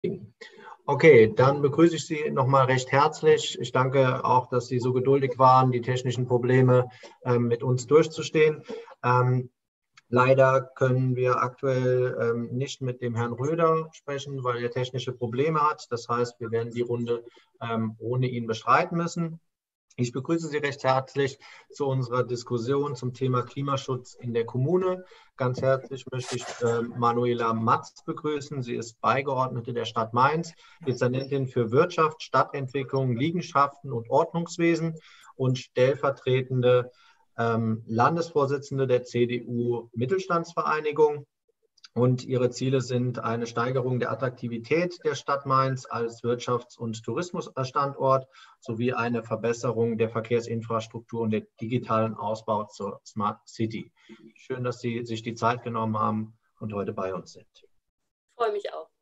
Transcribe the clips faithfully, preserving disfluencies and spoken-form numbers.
Okay, dann begrüße ich Sie nochmal recht herzlich. Ich danke auch, dass Sie so geduldig waren, die technischen Probleme ähm, mit uns durchzustehen. Ähm, leider können wir aktuell ähm, nicht mit dem Herrn Röder sprechen, weil er technische Probleme hat. Das heißt, wir werden die Runde ähm, ohne ihn bestreiten müssen. Ich begrüße Sie recht herzlich zu unserer Diskussion zum Thema Klimaschutz in der Kommune. Ganz herzlich möchte ich äh, Manuela Matz begrüßen. Sie ist Beigeordnete der Stadt Mainz, Dezernentin für Wirtschaft, Stadtentwicklung, Liegenschaften und Ordnungswesen und stellvertretende ähm, Landesvorsitzende der C D U-Mittelstandsvereinigung. Und ihre Ziele sind eine Steigerung der Attraktivität der Stadt Mainz als Wirtschafts- und Tourismusstandort sowie eine Verbesserung der Verkehrsinfrastruktur und der digitalen Ausbau zur Smart City. Schön, dass Sie sich die Zeit genommen haben und heute bei uns sind. Ich freue mich auch.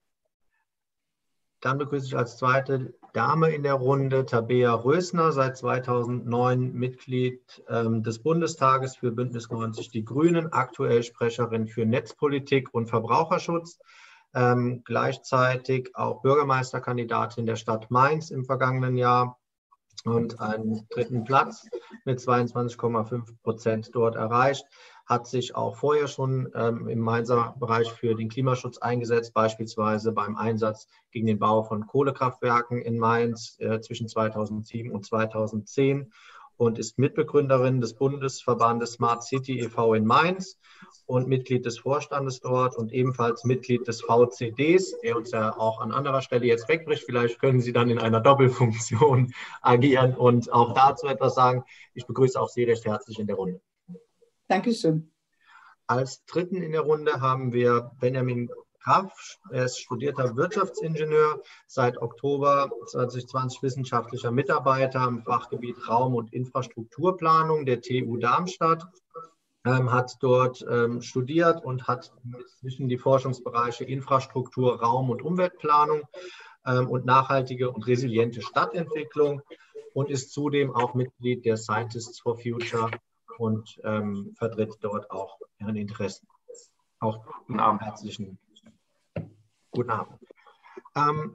Dann begrüße ich als zweite Dame in der Runde Tabea Rösner, seit zweitausendneun Mitglied ähm, des Bundestages für Bündnis neunzig Die Grünen, aktuell Sprecherin für Netzpolitik und Verbraucherschutz, ähm, gleichzeitig auch Bürgermeisterkandidatin der Stadt Mainz im vergangenen Jahr und einen dritten Platz mit zweiundzwanzig Komma fünf Prozent dort erreicht. Hat sich auch vorher schon ähm, im Mainzer Bereich für den Klimaschutz eingesetzt, beispielsweise beim Einsatz gegen den Bau von Kohlekraftwerken in Mainz äh, zwischen zweitausendsieben und zweitausendzehn und ist Mitbegründerin des Bundesverbandes Smart City e V in Mainz und Mitglied des Vorstandes dort und ebenfalls Mitglied des V C Ds, der uns ja auch an anderer Stelle jetzt wegbricht. Vielleicht können Sie dann in einer Doppelfunktion agieren und auch dazu etwas sagen. Ich begrüße auch Sie recht herzlich in der Runde. Dankeschön. Als dritten in der Runde haben wir Benjamin Kraff. Er ist studierter Wirtschaftsingenieur, seit Oktober zwanzig zwanzig wissenschaftlicher Mitarbeiter im Fachgebiet Raum- und Infrastrukturplanung der T U Darmstadt. Ähm, hat dort ähm, studiert und hat zwischen die Forschungsbereiche Infrastruktur, Raum- und Umweltplanung ähm, und nachhaltige und resiliente Stadtentwicklung und ist zudem auch Mitglied der Scientists for Future und ähm, vertritt dort auch ihren Interessen. Auch guten Abend, herzlichen guten Abend. Ähm,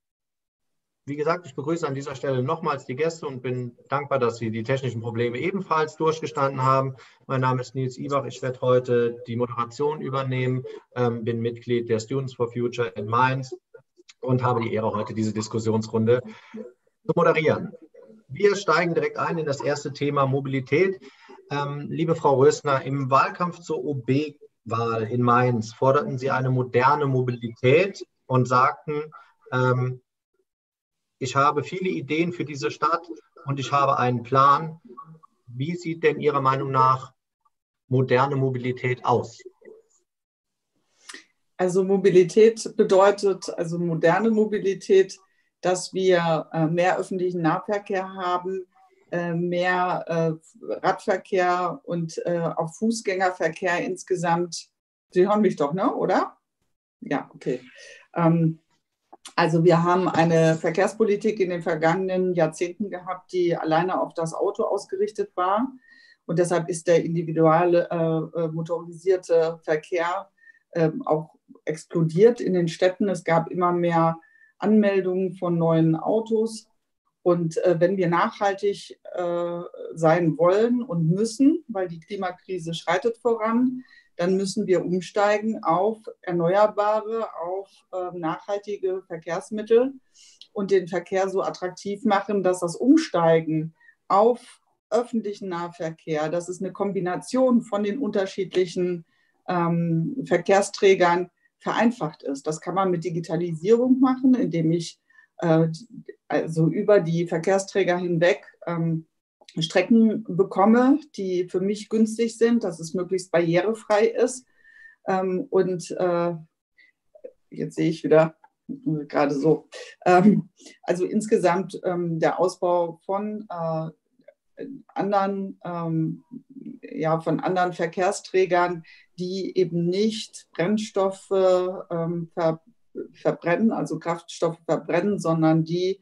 Wie gesagt, ich begrüße an dieser Stelle nochmals die Gäste und bin dankbar, dass Sie die technischen Probleme ebenfalls durchgestanden haben. Mein Name ist Nils Ibach, ich werde heute die Moderation übernehmen, ähm, bin Mitglied der Students for Future in Mainz und habe die Ehre, heute diese Diskussionsrunde zu moderieren. Wir steigen direkt ein in das erste Thema Mobilität. Ähm, liebe Frau Rösner, im Wahlkampf zur O B-Wahl in Mainz forderten Sie eine moderne Mobilität und sagten, ähm, ich habe viele Ideen für diese Stadt und ich habe einen Plan. Wie sieht denn Ihrer Meinung nach moderne Mobilität aus? Also Mobilität bedeutet, also moderne Mobilität, dass wir äh, mehr öffentlichen Nahverkehr haben, äh, mehr äh, Radverkehr und äh, auch Fußgängerverkehr insgesamt. Sie hören mich doch, ne? Oder? Ja, okay. Ähm, Also wir haben eine Verkehrspolitik in den vergangenen Jahrzehnten gehabt, die alleine auf das Auto ausgerichtet war. Und deshalb ist der individuelle äh, motorisierte Verkehr äh, auch explodiert in den Städten. Es gab immer mehr Anmeldungen von neuen Autos. Und äh, wenn wir nachhaltig äh, sein wollen und müssen, weil die Klimakrise schreitet voran, dann müssen wir umsteigen auf erneuerbare, auf äh, nachhaltige Verkehrsmittel und den Verkehr so attraktiv machen, dass das Umsteigen auf öffentlichen Nahverkehr, das ist eine Kombination von den unterschiedlichen ähm, Verkehrsträgern, vereinfacht ist. Das kann man mit Digitalisierung machen, indem ich äh, also über die Verkehrsträger hinweg ähm, Strecken bekomme, die für mich günstig sind, dass es möglichst barrierefrei ist. Ähm, und äh, jetzt sehe ich wieder äh, gerade so. Ähm, also insgesamt ähm, der Ausbau von äh, anderen, ähm, ja, von anderen Verkehrsträgern, die eben nicht Brennstoffe ähm, ver verbrennen, also Kraftstoffe verbrennen, sondern die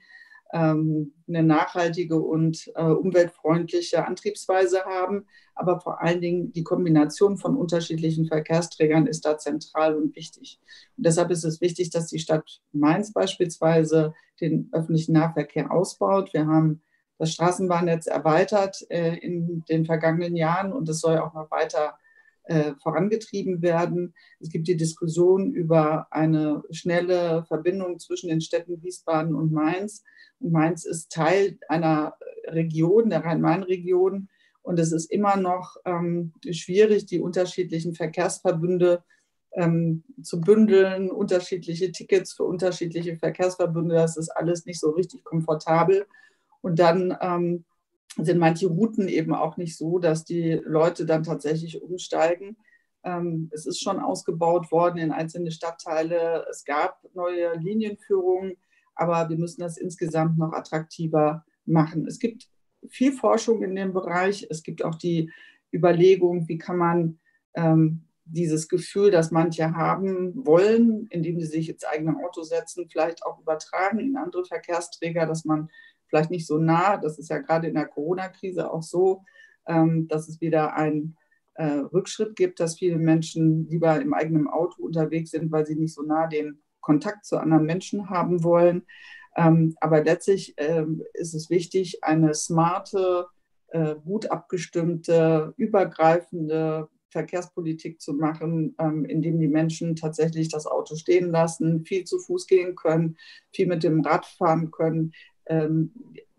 ähm, eine nachhaltige und äh, umweltfreundliche Antriebsweise haben. Aber vor allen Dingen die Kombination von unterschiedlichen Verkehrsträgern ist da zentral und wichtig. Und deshalb ist es wichtig, dass die Stadt Mainz beispielsweise den öffentlichen Nahverkehr ausbaut. Wir haben das Straßenbahnnetz erweitert äh, in den vergangenen Jahren und es soll auch noch weiter äh, vorangetrieben werden. Es gibt die Diskussion über eine schnelle Verbindung zwischen den Städten Wiesbaden und Mainz. Und Mainz ist Teil einer Region, der Rhein-Main-Region. Und es ist immer noch ähm, schwierig, die unterschiedlichen Verkehrsverbünde ähm, zu bündeln, unterschiedliche Tickets für unterschiedliche Verkehrsverbünde. Das ist alles nicht so richtig komfortabel. Und dann ähm, sind manche Routen eben auch nicht so, dass die Leute dann tatsächlich umsteigen. Ähm, es ist schon ausgebaut worden in einzelne Stadtteile. Es gab neue Linienführungen, aber wir müssen das insgesamt noch attraktiver machen. Es gibt viel Forschung in dem Bereich. Es gibt auch die Überlegung, wie kann man ähm, dieses Gefühl, das manche haben wollen, indem sie sich ins eigene Auto setzen, vielleicht auch übertragen in andere Verkehrsträger, dass man vielleicht nicht so nah, das ist ja gerade in der Corona-Krise auch so, ähm, dass es wieder einen äh, Rückschritt gibt, dass viele Menschen lieber im eigenen Auto unterwegs sind, weil sie nicht so nah den Kontakt zu anderen Menschen haben wollen. Ähm, aber letztlich ähm, ist es wichtig, eine smarte, äh, gut abgestimmte, übergreifende Verkehrspolitik zu machen, ähm, indem die Menschen tatsächlich das Auto stehen lassen, viel zu Fuß gehen können, viel mit dem Rad fahren können. Ähm,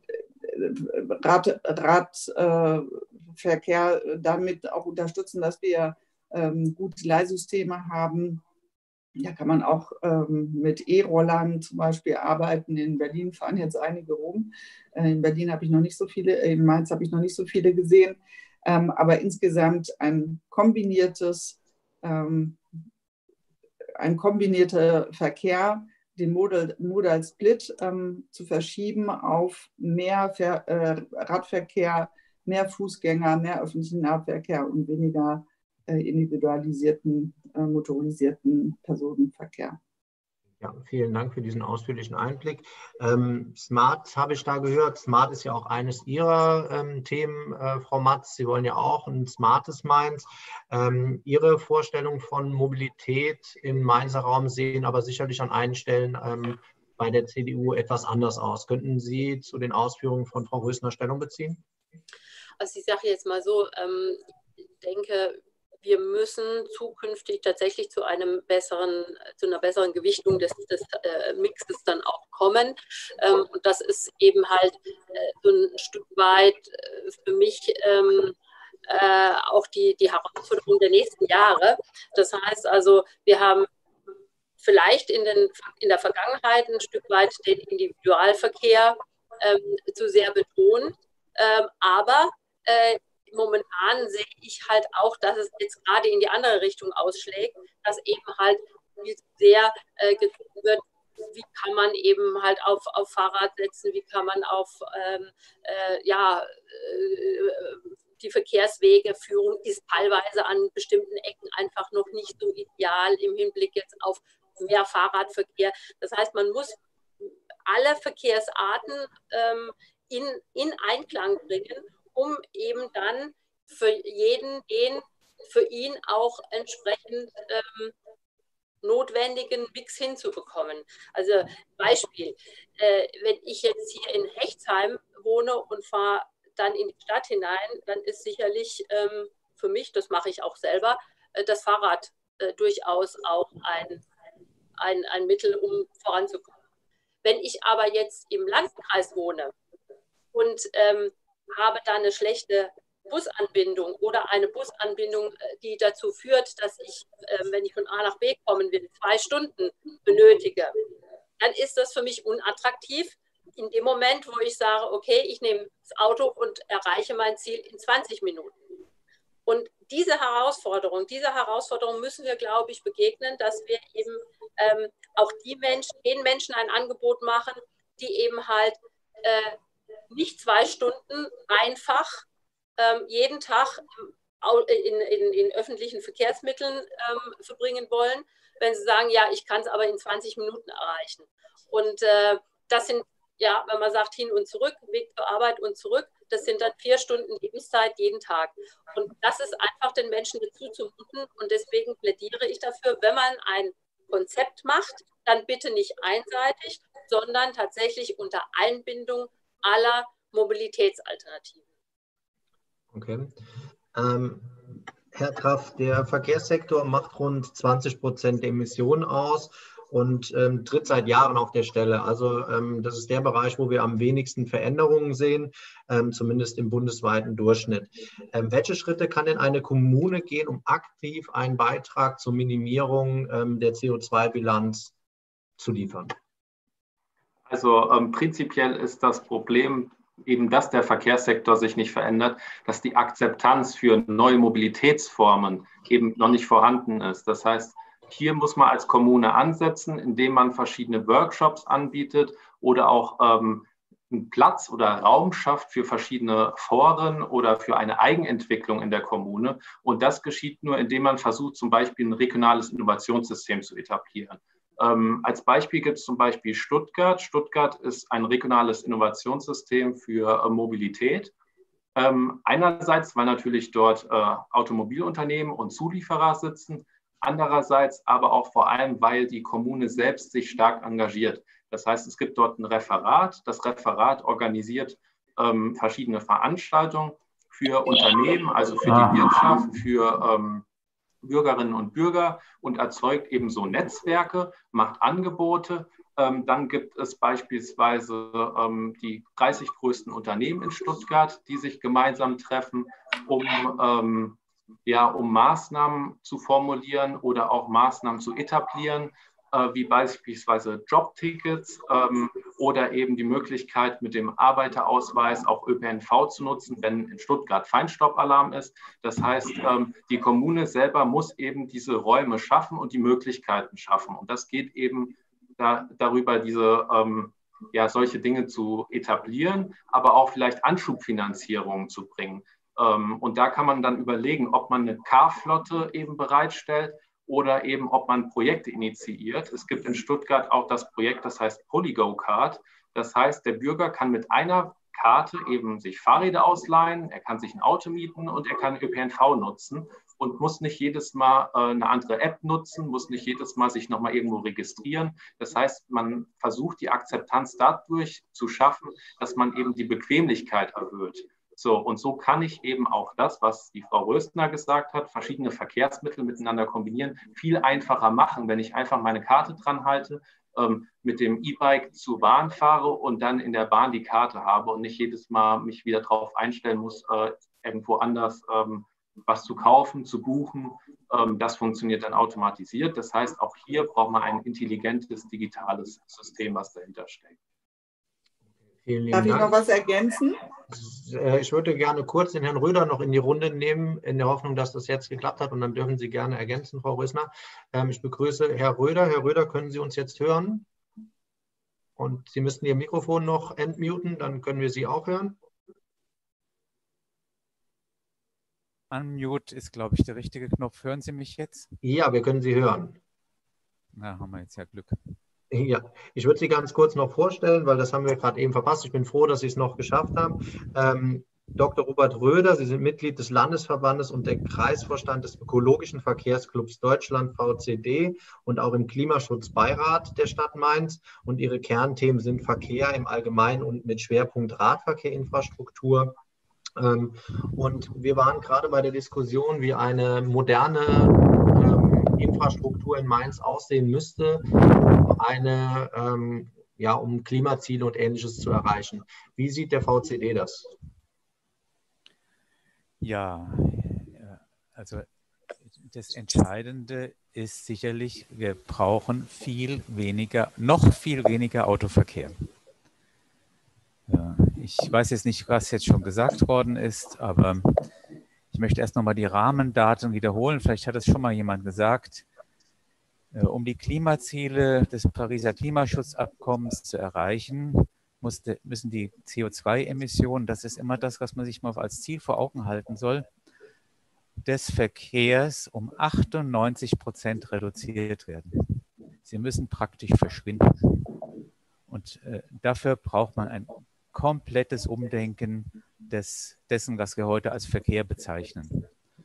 Rad, Radverkehr äh, damit auch unterstützen, dass wir ähm, gute Leihsysteme haben. Da kann man auch ähm, mit E-Rollern zum Beispiel arbeiten. In Berlin fahren jetzt einige rum. Äh, in Berlin habe ich noch nicht so viele, in Mainz habe ich noch nicht so viele gesehen. Ähm, aber insgesamt ein kombiniertes, ähm, ein kombinierter Verkehr, den Modal, Modal Split ähm, zu verschieben auf mehr Ver, äh, Radverkehr, mehr Fußgänger, mehr öffentlichen Nahverkehr und weniger äh, individualisierten, äh, motorisierten Personenverkehr. Ja, vielen Dank für diesen ausführlichen Einblick. Ähm, Smart habe ich da gehört. Smart ist ja auch eines Ihrer ähm, Themen, äh, Frau Matz. Sie wollen ja auch ein smartes Mainz. Ähm, Ihre Vorstellung von Mobilität im Mainzer Raum sehen aber sicherlich an einigen Stellen ähm, bei der C D U etwas anders aus. Könnten Sie zu den Ausführungen von Frau Rösner Stellung beziehen? Also ich sage jetzt mal so, ähm, ich denke, wir müssen zukünftig tatsächlich zu einem besseren, zu einer besseren Gewichtung des, des äh, Mixes dann auch kommen. Ähm, und das ist eben halt äh, so ein Stück weit äh, für mich ähm, äh, auch die, die Herausforderung der nächsten Jahre. Das heißt also, wir haben vielleicht in, den, in der Vergangenheit ein Stück weit den Individualverkehr ähm, zu sehr betont, ähm, aber äh, momentan sehe ich halt auch, dass es jetzt gerade in die andere Richtung ausschlägt, dass eben halt viel zu sehr äh, geguckt wird, wie kann man eben halt auf, auf Fahrrad setzen, wie kann man auf ähm, äh, ja, äh, die Verkehrswegeführung ist teilweise an bestimmten Ecken einfach noch nicht so ideal im Hinblick jetzt auf mehr Fahrradverkehr. Das heißt, man muss alle Verkehrsarten ähm, in, in Einklang bringen, um eben dann für jeden den für ihn auch entsprechend ähm, notwendigen Mix hinzubekommen. Also Beispiel, äh, wenn ich jetzt hier in Hechtsheim wohne und fahre dann in die Stadt hinein, dann ist sicherlich ähm, für mich, das mache ich auch selber, äh, das Fahrrad äh, durchaus auch ein, ein, ein Mittel, um voranzukommen. Wenn ich aber jetzt im Landkreis wohne und ähm, habe da eine schlechte Busanbindung oder eine Busanbindung, die dazu führt, dass ich, äh, wenn ich von A nach B kommen will, zwei Stunden benötige, dann ist das für mich unattraktiv. In dem Moment, wo ich sage, okay, ich nehme das Auto und erreiche mein Ziel in zwanzig Minuten. Und diese Herausforderung, dieser Herausforderung müssen wir, glaube ich, begegnen, dass wir eben ähm, auch die Menschen, den Menschen ein Angebot machen, die eben halt äh, nicht zwei Stunden einfach ähm, jeden Tag in, in, in öffentlichen Verkehrsmitteln ähm, verbringen wollen, wenn sie sagen, ja, ich kann es aber in zwanzig Minuten erreichen. Und äh, das sind ja, wenn man sagt hin und zurück, Weg zur Arbeit und zurück, das sind dann vier Stunden Lebenszeit jeden Tag. Und das ist einfach den Menschen dazu zumuten. Und deswegen plädiere ich dafür, wenn man ein Konzept macht, dann bitte nicht einseitig, sondern tatsächlich unter Einbindung aller Mobilitätsalternativen. Okay. Ähm, Herr Graf, der Verkehrssektor macht rund zwanzig Prozent der Emissionen aus und ähm, tritt seit Jahren auf der Stelle. Also ähm, das ist der Bereich, wo wir am wenigsten Veränderungen sehen, ähm, zumindest im bundesweiten Durchschnitt. Ähm, welche Schritte kann denn eine Kommune gehen, um aktiv einen Beitrag zur Minimierung ähm, der C O zwei Bilanz zu liefern? Also ähm, prinzipiell ist das Problem eben, dass der Verkehrssektor sich nicht verändert, dass die Akzeptanz für neue Mobilitätsformen eben noch nicht vorhanden ist. Das heißt, hier muss man als Kommune ansetzen, indem man verschiedene Workshops anbietet oder auch ähm, einen Platz oder Raum schafft für verschiedene Foren oder für eine Eigenentwicklung in der Kommune. Und das geschieht nur, indem man versucht, zum Beispiel ein regionales Innovationssystem zu etablieren. Ähm, als Beispiel gibt es zum Beispiel Stuttgart. Stuttgart ist ein regionales Innovationssystem für äh, Mobilität. Ähm, einerseits, weil natürlich dort äh, Automobilunternehmen und Zulieferer sitzen, andererseits aber auch vor allem, weil die Kommune selbst sich stark engagiert. Das heißt, es gibt dort ein Referat. Das Referat organisiert ähm, verschiedene Veranstaltungen für Unternehmen, also für die Wirtschaft, für ähm, Bürgerinnen und Bürger und erzeugt ebenso Netzwerke, macht Angebote. Ähm, dann gibt es beispielsweise ähm, die dreißig größten Unternehmen in Stuttgart, die sich gemeinsam treffen, um, ähm, ja, um Maßnahmen zu formulieren oder auch Maßnahmen zu etablieren, äh, wie beispielsweise Jobtickets ähm, oder eben die Möglichkeit, mit dem Arbeiterausweis auch Ö P N V zu nutzen, wenn in Stuttgart Feinstaubalarm ist. Das heißt, ähm, die Kommune selber muss eben diese Räume schaffen und die Möglichkeiten schaffen. Und das geht eben da, darüber, diese ähm, ja, solche Dinge zu etablieren, aber auch vielleicht Anschubfinanzierungen zu bringen. Ähm, und da kann man dann überlegen, ob man eine Car-Flotte eben bereitstellt oder eben, ob man Projekte initiiert. Es gibt in Stuttgart auch das Projekt, das heißt Polygo-Card. Das heißt, der Bürger kann mit einer Karte eben sich Fahrräder ausleihen, er kann sich ein Auto mieten und er kann Ö P N V nutzen und muss nicht jedes Mal äh, eine andere App nutzen, muss nicht jedes Mal sich nochmal irgendwo registrieren. Das heißt, man versucht die Akzeptanz dadurch zu schaffen, dass man eben die Bequemlichkeit erhöht. So, und so kann ich eben auch das, was die Frau Röstner gesagt hat, verschiedene Verkehrsmittel miteinander kombinieren, viel einfacher machen, wenn ich einfach meine Karte dran halte, ähm, mit dem E-Bike zur Bahn fahre und dann in der Bahn die Karte habe und nicht jedes Mal mich wieder darauf einstellen muss, äh, irgendwo anders ähm, was zu kaufen, zu buchen. Ähm, das funktioniert dann automatisiert. Das heißt, auch hier braucht man ein intelligentes, digitales System, was dahinter steckt. Vielen lieben Darf ich Dank. noch was ergänzen? Ich würde gerne kurz den Herrn Röder noch in die Runde nehmen, in der Hoffnung, dass das jetzt geklappt hat. Und dann dürfen Sie gerne ergänzen, Frau Rösner. Ich begrüße Herr Röder. Herr Röder, können Sie uns jetzt hören? Und Sie müssten Ihr Mikrofon noch entmuten, dann können wir Sie auch hören. Unmute ist, glaube ich, der richtige Knopf. Hören Sie mich jetzt? Ja, wir können Sie hören. Na, haben wir jetzt ja Glück. Ja, ich würde Sie ganz kurz noch vorstellen, weil das haben wir gerade eben verpasst. Ich bin froh, dass Sie es noch geschafft haben. Ähm, Doktor Robert Röder, Sie sind Mitglied des Landesverbandes und der Kreisvorstand des Ökologischen Verkehrsclubs Deutschland, V C D, und auch im Klimaschutzbeirat der Stadt Mainz. Und Ihre Kernthemen sind Verkehr im Allgemeinen und mit Schwerpunkt Radverkehrinfrastruktur. Ähm, und wir waren gerade bei der Diskussion, wie eine moderne ähm, Infrastruktur in Mainz aussehen müsste, um eine, ähm, ja, um Klimaziele und Ähnliches zu erreichen. Wie sieht der V C D das? Ja, also das Entscheidende ist sicherlich, wir brauchen viel weniger, noch viel weniger Autoverkehr. Ja, ich weiß jetzt nicht, was jetzt schon gesagt worden ist, aber ich möchte erst nochmal die Rahmendaten wiederholen. Vielleicht hat es schon mal jemand gesagt. Um die Klimaziele des Pariser Klimaschutzabkommens zu erreichen, musste, müssen die C O zwei Emissionen, das ist immer das, was man sich mal als Ziel vor Augen halten soll, des Verkehrs um achtundneunzig Prozent reduziert werden. Sie müssen praktisch verschwinden. Und Und äh, dafür braucht man ein komplettes Umdenken des, dessen, was wir heute als Verkehr bezeichnen.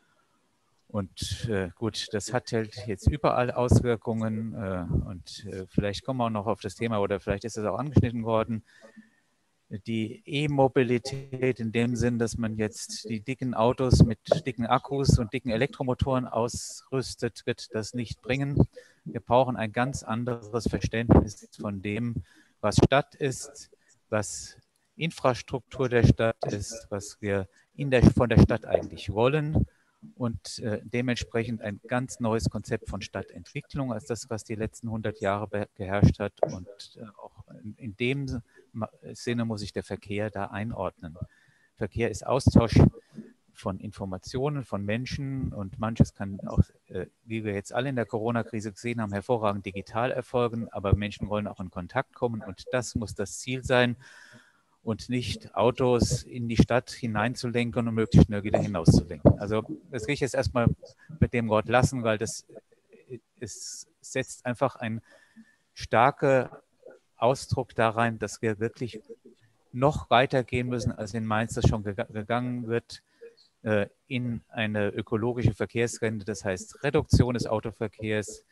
Und äh, gut, das hat halt jetzt überall Auswirkungen äh, und äh, vielleicht kommen wir auch noch auf das Thema oder vielleicht ist es auch angeschnitten worden. Die E-Mobilität in dem Sinn, dass man jetzt die dicken Autos mit dicken Akkus und dicken Elektromotoren ausrüstet, wird das nicht bringen. Wir brauchen ein ganz anderes Verständnis von dem, was Stadt ist, was Infrastruktur der Stadt ist, was wir in der, von der Stadt eigentlich wollen und äh, dementsprechend ein ganz neues Konzept von Stadtentwicklung als das, was die letzten hundert Jahre beherrscht hat. Und äh, auch in, in dem Sinne muss sich der Verkehr da einordnen. Verkehr ist Austausch von Informationen, von Menschen und manches kann auch, äh, wie wir jetzt alle in der Corona-Krise gesehen haben, hervorragend digital erfolgen, aber Menschen wollen auch in Kontakt kommen und das muss das Ziel sein und nicht Autos in die Stadt hineinzulenken und möglichst schnell wieder hinauszulenken. Also das will ich jetzt erstmal mit dem Wort lassen, weil das es setzt einfach einen starken Ausdruck da rein, dass wir wirklich noch weiter gehen müssen, als in Mainz das schon gegangen wird, in eine ökologische Verkehrswende, das heißt Reduktion des Autoverkehrs,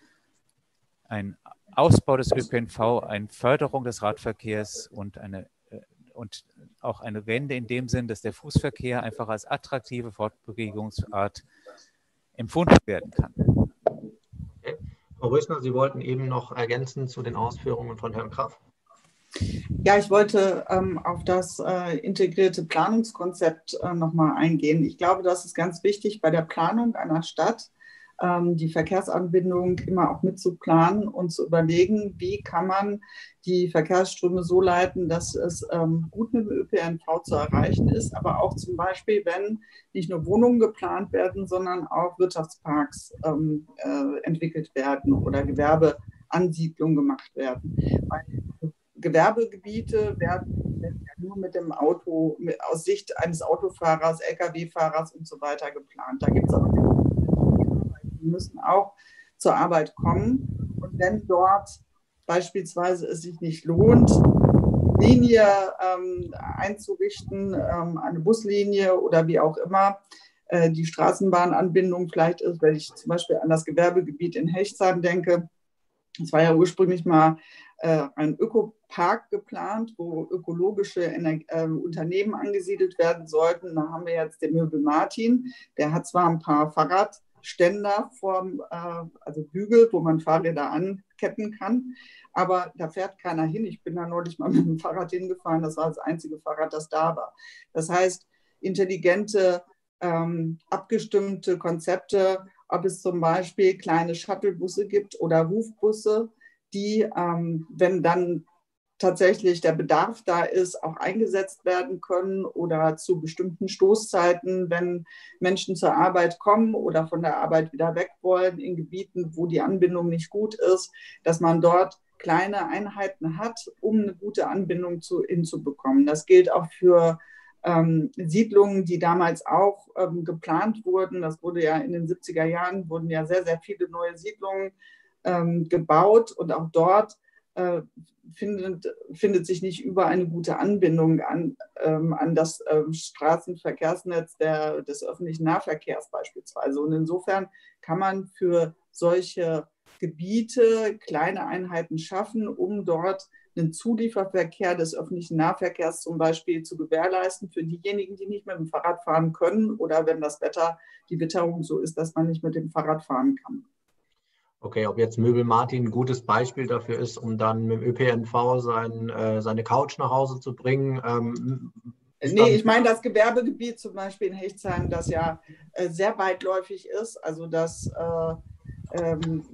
ein Ausbau des Ö P N V, eine Förderung des Radverkehrs und, eine, und auch eine Wende in dem Sinn, dass der Fußverkehr einfach als attraktive Fortbewegungsart empfunden werden kann. Okay. Frau Rösner, Sie wollten eben noch ergänzen zu den Ausführungen von Herrn Kraft. Ja, ich wollte ähm, auf das äh, integrierte Planungskonzept äh, nochmal eingehen. Ich glaube, das ist ganz wichtig bei der Planung einer Stadt, ähm, die Verkehrsanbindung immer auch mitzuplanen und zu überlegen, wie kann man die Verkehrsströme so leiten, dass es ähm, gut mit dem Ö P N V zu erreichen ist, aber auch zum Beispiel, wenn nicht nur Wohnungen geplant werden, sondern auch Wirtschaftsparks ähm, äh, entwickelt werden oder Gewerbeansiedlungen gemacht werden. Weil Gewerbegebiete werden nur mit dem Auto, mit, aus Sicht eines Autofahrers, L K W-Fahrers und so weiter geplant. Da gibt es aber die müssen auch zur Arbeit kommen. Und wenn dort beispielsweise es sich nicht lohnt, Linie ähm, einzurichten, ähm, eine Buslinie oder wie auch immer, äh, die Straßenbahnanbindung vielleicht ist, wenn ich zum Beispiel an das Gewerbegebiet in Hechtsheim denke. Es war ja ursprünglich mal äh, ein Ökopark geplant, wo ökologische Ener äh, Unternehmen angesiedelt werden sollten. Da haben wir jetzt den Möbel Martin. Der hat zwar ein paar Fahrradständer, vorm, äh, also Bügel, wo man Fahrräder anketten kann, aber da fährt keiner hin. Ich bin da neulich mal mit dem Fahrrad hingefahren. Das war das einzige Fahrrad, das da war. Das heißt, intelligente, ähm, abgestimmte Konzepte, ob es zum Beispiel kleine Shuttlebusse gibt oder Rufbusse, die, ähm, wenn dann tatsächlich der Bedarf da ist, auch eingesetzt werden können oder zu bestimmten Stoßzeiten, wenn Menschen zur Arbeit kommen oder von der Arbeit wieder weg wollen, in Gebieten, wo die Anbindung nicht gut ist, dass man dort kleine Einheiten hat, um eine gute Anbindung zu, hinzubekommen. Das gilt auch für Ähm, Siedlungen, die damals auch ähm, geplant wurden. Das wurde ja in den siebziger Jahren, wurden ja sehr, sehr viele neue Siedlungen ähm, gebaut und auch dort äh, findet, findet sich nicht überall eine gute Anbindung an, ähm, an das ähm, Straßenverkehrsnetz der, des öffentlichen Nahverkehrs beispielsweise. Und insofern kann man für solche Gebiete kleine Einheiten schaffen, um dort einen Zulieferverkehr des öffentlichen Nahverkehrs zum Beispiel zu gewährleisten für diejenigen, die nicht mit dem Fahrrad fahren können oder wenn das Wetter, die Witterung so ist, dass man nicht mit dem Fahrrad fahren kann. Okay, ob jetzt Möbel Martin ein gutes Beispiel dafür ist, um dann mit dem Ö P N V sein, äh, seine Couch nach Hause zu bringen? Ähm, nee, ich meine das Gewerbegebiet zum Beispiel in Hechtsheim, das ja äh, sehr weitläufig ist, also das äh, ähm,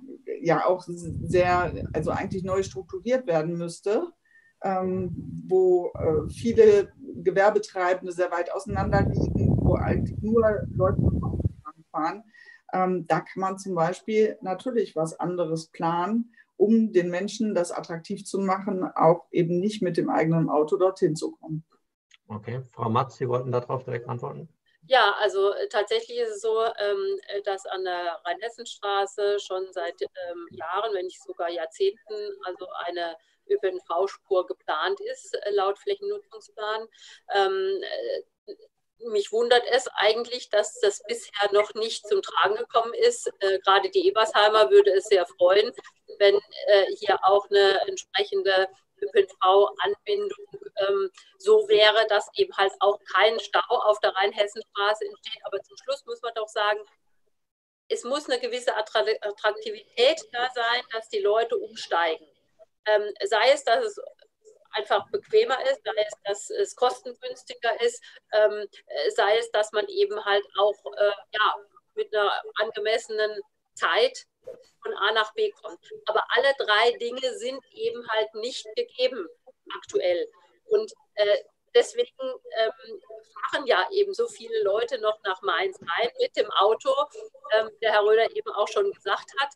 ja auch sehr, also eigentlich neu strukturiert werden müsste, ähm, wo äh, viele Gewerbetreibende sehr weit auseinander liegen, wo eigentlich nur Leute mit dem Auto fahren. Ähm, da kann man zum Beispiel natürlich was anderes planen, um den Menschen das attraktiv zu machen, auch eben nicht mit dem eigenen Auto dorthin zu kommen. Okay, Frau Matz, Sie wollten darauf direkt antworten? Ja, also äh, tatsächlich ist es so, ähm, dass an der Rheinhessenstraße schon seit ähm, Jahren, wenn nicht sogar Jahrzehnten, also eine Ö P N V-Spur geplant ist, laut Flächennutzungsplan. Ähm, Mich wundert es eigentlich, dass das bisher noch nicht zum Tragen gekommen ist. Äh, gerade die Ebersheimer würde es sehr freuen, wenn äh, hier auch eine entsprechende Ö P N V-Anbindung ähm, so wäre, dass eben halt auch kein Stau auf der Rheinhessenstraße entsteht. Aber zum Schluss muss man doch sagen, es muss eine gewisse Attraktivität da sein, dass die Leute umsteigen. Ähm, sei es, dass es einfach bequemer ist, sei es, dass es kostengünstiger ist, ähm, sei es, dass man eben halt auch äh, ja, mit einer angemessenen Zeit von A nach B kommt. Aber alle drei Dinge sind eben halt nicht gegeben aktuell. Und äh, deswegen ähm, fahren ja eben so viele Leute noch nach Mainz rein mit dem Auto, ähm, der Herr Röder eben auch schon gesagt hat,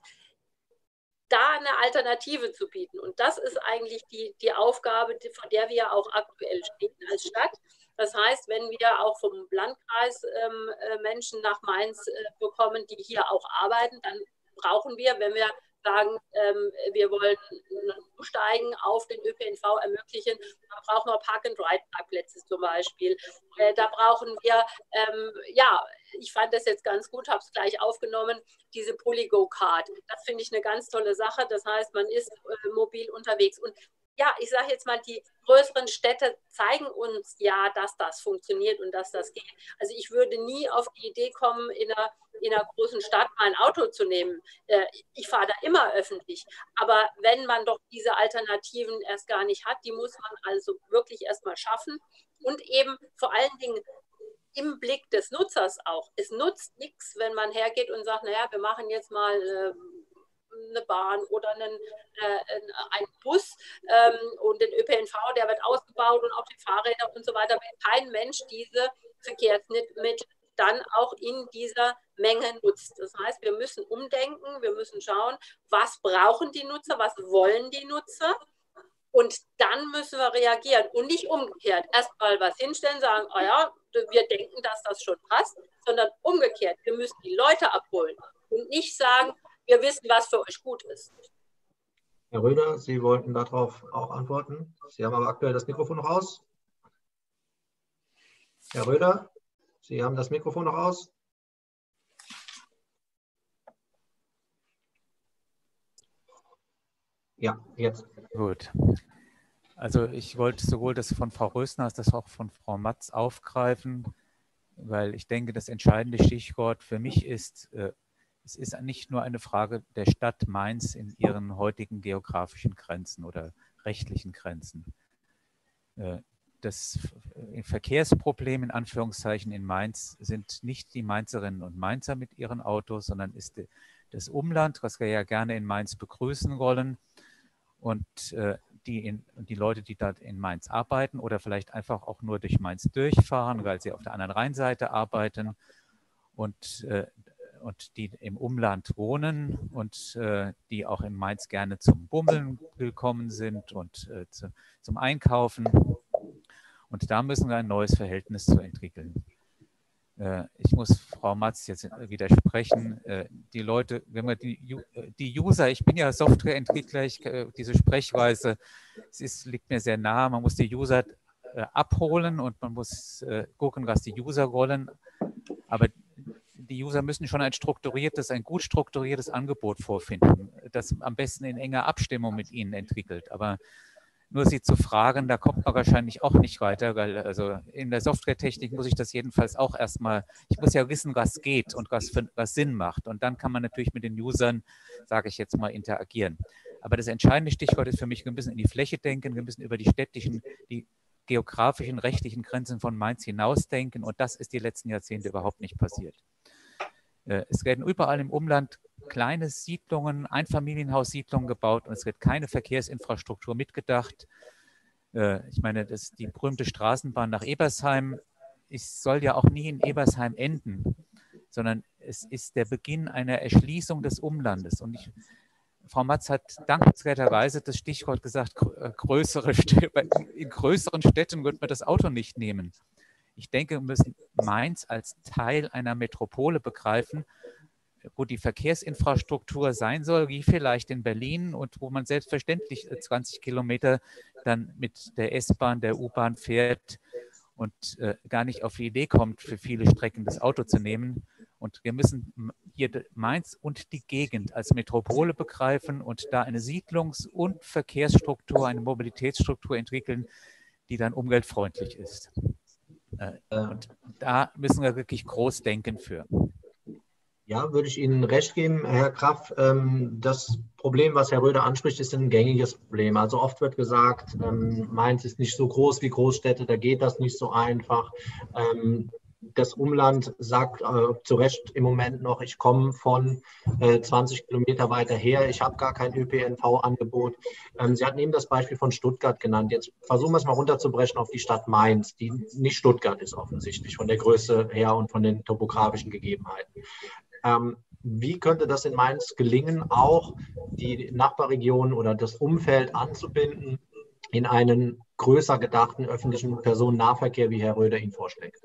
da eine Alternative zu bieten. Und das ist eigentlich die, die Aufgabe, die, vor der wir auch aktuell stehen als Stadt. Das heißt, wenn wir auch vom Landkreis ähm, Menschen nach Mainz äh, bekommen, die hier auch arbeiten, dann brauchen wir, wenn wir sagen, ähm, wir wollen umsteigen auf den Ö P N V ermöglichen, dann brauchen wir Park-and-Ride-Parkplätze zum Beispiel. Äh, da brauchen wir, ähm, ja, ich fand das jetzt ganz gut, habe es gleich aufgenommen, diese Polygo-Card. Das finde ich eine ganz tolle Sache. Das heißt, man ist äh, mobil unterwegs. Und ja, ich sage jetzt mal, die größeren Städte zeigen uns ja, dass das funktioniert und dass das geht. Also ich würde nie auf die Idee kommen, in einer, in einer großen Stadt mein Auto zu nehmen. Ich fahre da immer öffentlich. Aber wenn man doch diese Alternativen erst gar nicht hat, die muss man also wirklich erst mal schaffen. Und eben vor allen Dingen im Blick des Nutzers auch. Es nutzt nichts, wenn man hergeht und sagt, naja, wir machen jetzt mal äh, eine Bahn oder einen, äh, einen Bus ähm, und den Ö P N V, der wird ausgebaut und auch die Fahrräder und so weiter, wenn kein Mensch diese Verkehrsmittel dann auch in dieser Menge nutzt. Das heißt, wir müssen umdenken, wir müssen schauen, was brauchen die Nutzer, was wollen die Nutzer und dann müssen wir reagieren und nicht umgekehrt. Erstmal was hinstellen, sagen, oh ja, wir denken, dass das schon passt, sondern umgekehrt, wir müssen die Leute abholen und nicht sagen, wir wissen, was für euch gut ist. Herr Röder, Sie wollten darauf auch antworten. Sie haben aber aktuell das Mikrofon noch aus. Herr Röder, Sie haben das Mikrofon noch aus. Ja, jetzt. Gut. Also ich wollte sowohl das von Frau Rösner als das auch von Frau Matz aufgreifen, weil ich denke, das entscheidende Stichwort für mich ist, äh, es ist nicht nur eine Frage der Stadt Mainz in ihren heutigen geografischen Grenzen oder rechtlichen Grenzen. Das Verkehrsproblem in Anführungszeichen in Mainz sind nicht die Mainzerinnen und Mainzer mit ihren Autos, sondern ist das Umland, was wir ja gerne in Mainz begrüßen wollen und die, in, die Leute, die dort in Mainz arbeiten oder vielleicht einfach auch nur durch Mainz durchfahren, weil sie auf der anderen Rheinseite arbeiten und und die im Umland wohnen und äh, die auch in Mainz gerne zum Bummeln willkommen sind und äh, zu, zum Einkaufen. Und da müssen wir ein neues Verhältnis zu entwickeln. Äh, ich muss Frau Matz jetzt widersprechen. Äh, die Leute, wenn man die, die User, ich bin ja Softwareentwickler, ich, äh, diese Sprechweise, es ist, liegt mir sehr nahe, man muss die User äh, abholen und man muss äh, gucken, was die User wollen. Aber die User müssen schon ein strukturiertes, ein gut strukturiertes Angebot vorfinden, das am besten in enger Abstimmung mit ihnen entwickelt. Aber nur sie zu fragen, da kommt man wahrscheinlich auch nicht weiter, weil also in der Softwaretechnik muss ich das jedenfalls auch erstmal, ich muss ja wissen, was geht und was, für, was Sinn macht. Und dann kann man natürlich mit den Usern, sage ich jetzt mal, interagieren. Aber das entscheidende Stichwort ist für mich, wir müssen in die Fläche denken, wir müssen über die städtischen, die geografischen, rechtlichen Grenzen von Mainz hinausdenken. Und das ist die letzten Jahrzehnte überhaupt nicht passiert. Es werden überall im Umland kleine Siedlungen, Einfamilienhaussiedlungen gebaut und es wird keine Verkehrsinfrastruktur mitgedacht. Ich meine, das, die berühmte Straßenbahn nach Ebersheim ist, soll ja auch nie in Ebersheim enden, sondern es ist der Beginn einer Erschließung des Umlandes. Und ich, Frau Matz hat dankenswerterweise das Stichwort gesagt, größere Städte, in größeren Städten wird man das Auto nicht nehmen. Ich denke, wir müssen Mainz als Teil einer Metropole begreifen, wo die Verkehrsinfrastruktur sein soll, wie vielleicht in Berlin und wo man selbstverständlich zwanzig Kilometer dann mit der S-Bahn, der U-Bahn fährt und äh, gar nicht auf die Idee kommt, für viele Strecken das Auto zu nehmen. Und wir müssen hier Mainz und die Gegend als Metropole begreifen und da eine Siedlungs- und Verkehrsstruktur, eine Mobilitätsstruktur entwickeln, die dann umweltfreundlich ist. Und da müssen wir wirklich groß denken für. Ja, würde ich Ihnen recht geben, Herr Graff. Das Problem, was Herr Röder anspricht, ist ein gängiges Problem. Also oft wird gesagt, Mainz ist nicht so groß wie Großstädte, da geht das nicht so einfach. Das Umland sagt äh, zu Recht im Moment noch, ich komme von äh, zwanzig Kilometer weiter her, ich habe gar kein Ö P N V-Angebot. Ähm, Sie hatten eben das Beispiel von Stuttgart genannt. Jetzt versuchen wir es mal runterzubrechen auf die Stadt Mainz, die nicht Stuttgart ist offensichtlich, von der Größe her und von den topografischen Gegebenheiten. Ähm, wie könnte das in Mainz gelingen, auch die Nachbarregionen oder das Umfeld anzubinden in einen größer gedachten öffentlichen Personennahverkehr, wie Herr Röder ihn vorschlägt?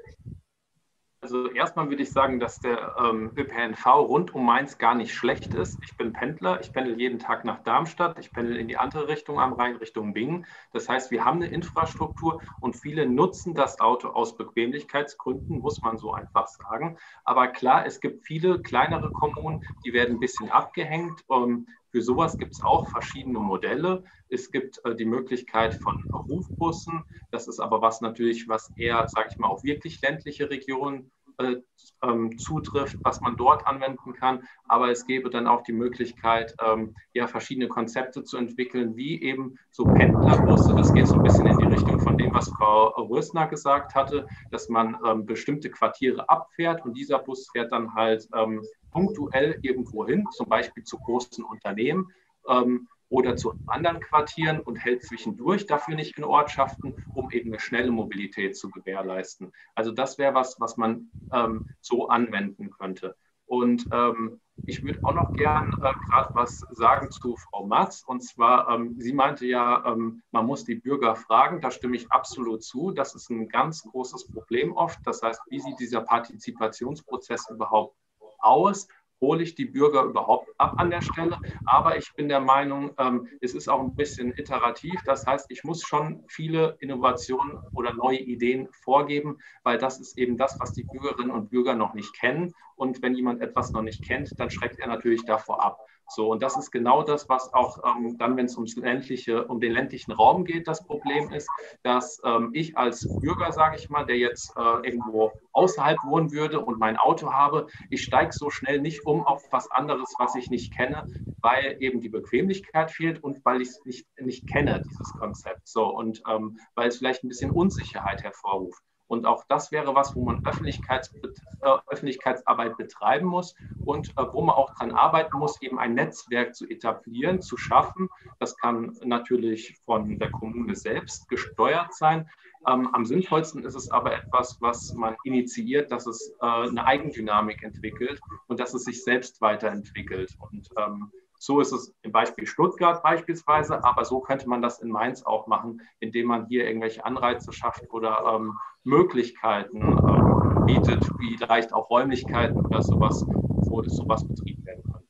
Also erstmal würde ich sagen, dass der ähm, Ö P N V rund um Mainz gar nicht schlecht ist. Ich bin Pendler, ich pendel jeden Tag nach Darmstadt, ich pendel in die andere Richtung am Rhein, Richtung Bingen. Das heißt, wir haben eine Infrastruktur und viele nutzen das Auto aus Bequemlichkeitsgründen, muss man so einfach sagen. Aber klar, es gibt viele kleinere Kommunen, die werden ein bisschen abgehängt. Ähm, Für sowas gibt es auch verschiedene Modelle. Es gibt äh, die Möglichkeit von Rufbussen. Das ist aber was natürlich, was eher, sage ich mal, auf wirklich ländliche Regionen äh, ähm, zutrifft, was man dort anwenden kann. Aber es gäbe dann auch die Möglichkeit, ähm, ja, verschiedene Konzepte zu entwickeln, wie eben so Pendlerbusse. Das geht so ein bisschen in die Richtung von dem, was Frau Rösner gesagt hatte, dass man ähm, bestimmte Quartiere abfährt und dieser Bus fährt dann halt ähm, punktuell irgendwo hin, zum Beispiel zu großen Unternehmen ähm, oder zu anderen Quartieren und hält zwischendurch dafür nicht in Ortschaften, um eben eine schnelle Mobilität zu gewährleisten. Also das wäre was, was man ähm, so anwenden könnte. Und ähm, ich würde auch noch gern äh, gerade was sagen zu Frau Matz. Und zwar, ähm, sie meinte ja, ähm, man muss die Bürger fragen. Da stimme ich absolut zu. Das ist ein ganz großes Problem oft. Das heißt, wie sieht dieser Partizipationsprozess überhaupt aus? Hole ich die Bürger überhaupt ab an der Stelle? Aber ich bin der Meinung, ähm, es ist auch ein bisschen iterativ. Das heißt, ich muss schon viele Innovationen oder neue Ideen vorgeben, weil das ist eben das, was die Bürgerinnen und Bürger noch nicht kennen. Und wenn jemand etwas noch nicht kennt, dann schreckt er natürlich davor ab. So, und das ist genau das, was auch ähm, dann, wenn es ums ländliche, um den ländlichen Raum geht, das Problem ist, dass ähm, ich als Bürger, sage ich mal, der jetzt äh, irgendwo außerhalb wohnen würde und mein Auto habe, ich steige so schnell nicht um auf was anderes, was ich nicht kenne, weil eben die Bequemlichkeit fehlt und weil ich es nicht, nicht kenne, dieses Konzept. So, und ähm, weil es vielleicht ein bisschen Unsicherheit hervorruft. Und auch das wäre was, wo man Öffentlichkeits, äh, Öffentlichkeitsarbeit betreiben muss und äh, wo man auch daran arbeiten muss, eben ein Netzwerk zu etablieren, zu schaffen. Das kann natürlich von der Kommune selbst gesteuert sein. Ähm, am sinnvollsten ist es aber etwas, was man initiiert, dass es äh, eine Eigendynamik entwickelt und dass es sich selbst weiterentwickelt. Und ähm, so ist es im Beispiel Stuttgart beispielsweise, aber so könnte man das in Mainz auch machen, indem man hier irgendwelche Anreize schafft oder ähm, Möglichkeiten ähm, bietet, wie vielleicht auch Räumlichkeiten oder sowas, wo das sowas betrieben werden könnte.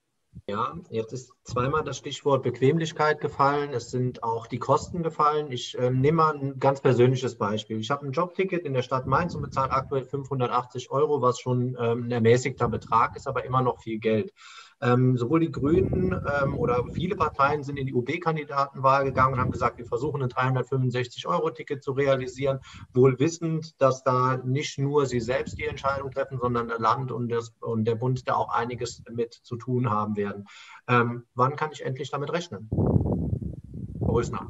Ja, jetzt ist zweimal das Stichwort Bequemlichkeit gefallen. Es sind auch die Kosten gefallen. Ich äh, nehme mal ein ganz persönliches Beispiel. Ich habe ein Jobticket in der Stadt Mainz und bezahle aktuell fünfhundertachtzig Euro, was schon ähm, ein ermäßigter Betrag ist, aber immer noch viel Geld. Ähm, sowohl die Grünen ähm, oder viele Parteien sind in die U B-Kandidatenwahl gegangen und haben gesagt, wir versuchen ein dreihundertfünfundsechzig Euro Ticket zu realisieren, wohl wissend, dass da nicht nur sie selbst die Entscheidung treffen, sondern das Land und, das, und der Bund da auch einiges mit zu tun haben werden. Ähm, wann kann ich endlich damit rechnen? Frau Rösner.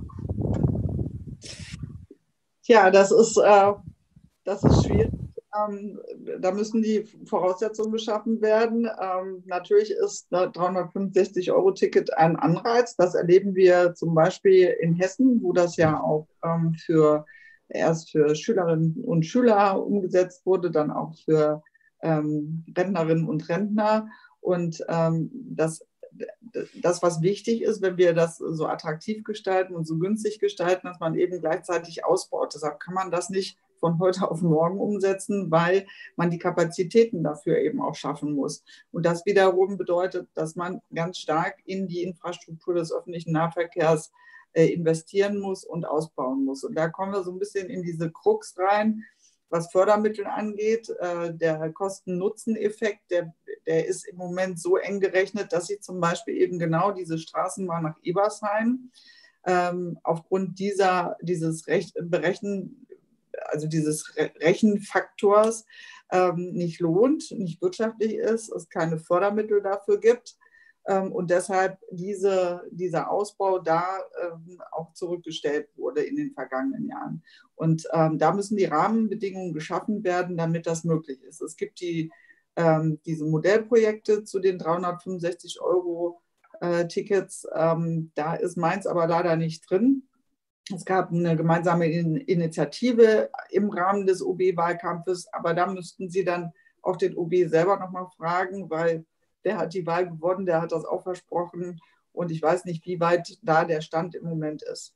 Ja, das ist, äh, das ist schwierig. Ähm, da müssen die Voraussetzungen geschaffen werden. Ähm, natürlich ist das dreihundertfünfundsechzig Euro Ticket ein Anreiz. Das erleben wir zum Beispiel in Hessen, wo das ja auch ähm, für, erst für Schülerinnen und Schüler umgesetzt wurde, dann auch für ähm, Rentnerinnen und Rentner. Und ähm, das Das, was wichtig ist, wenn wir das so attraktiv gestalten und so günstig gestalten, dass man eben gleichzeitig ausbaut. Deshalb kann man das nicht von heute auf morgen umsetzen, weil man die Kapazitäten dafür eben auch schaffen muss. Und das wiederum bedeutet, dass man ganz stark in die Infrastruktur des öffentlichen Nahverkehrs äh, investieren muss und ausbauen muss. Und da kommen wir so ein bisschen in diese Krux rein, was Fördermittel angeht. Äh, der Kosten-Nutzen-Effekt, der, der ist im Moment so eng gerechnet, dass ich zum Beispiel eben genau diese Straßenbahn nach Ebersheim ähm, aufgrund dieser, dieses Rech Berechnen, also dieses Re Rechenfaktors ähm, nicht lohnt, nicht wirtschaftlich ist, es keine Fördermittel dafür gibt. Ähm, und deshalb diese, dieser Ausbau da ähm, auch zurückgestellt wurde in den vergangenen Jahren. Und ähm, da müssen die Rahmenbedingungen geschaffen werden, damit das möglich ist. Es gibt die, ähm, diese Modellprojekte zu den dreihundertfünfundsechzig Euro äh, Tickets. Ähm, da ist Mainz aber leider nicht drin. Es gab eine gemeinsame Initiative im Rahmen des O B-Wahlkampfes, aber da müssten Sie dann auch den O B selber nochmal fragen, weil der hat die Wahl gewonnen, der hat das auch versprochen und ich weiß nicht, wie weit da der Stand im Moment ist.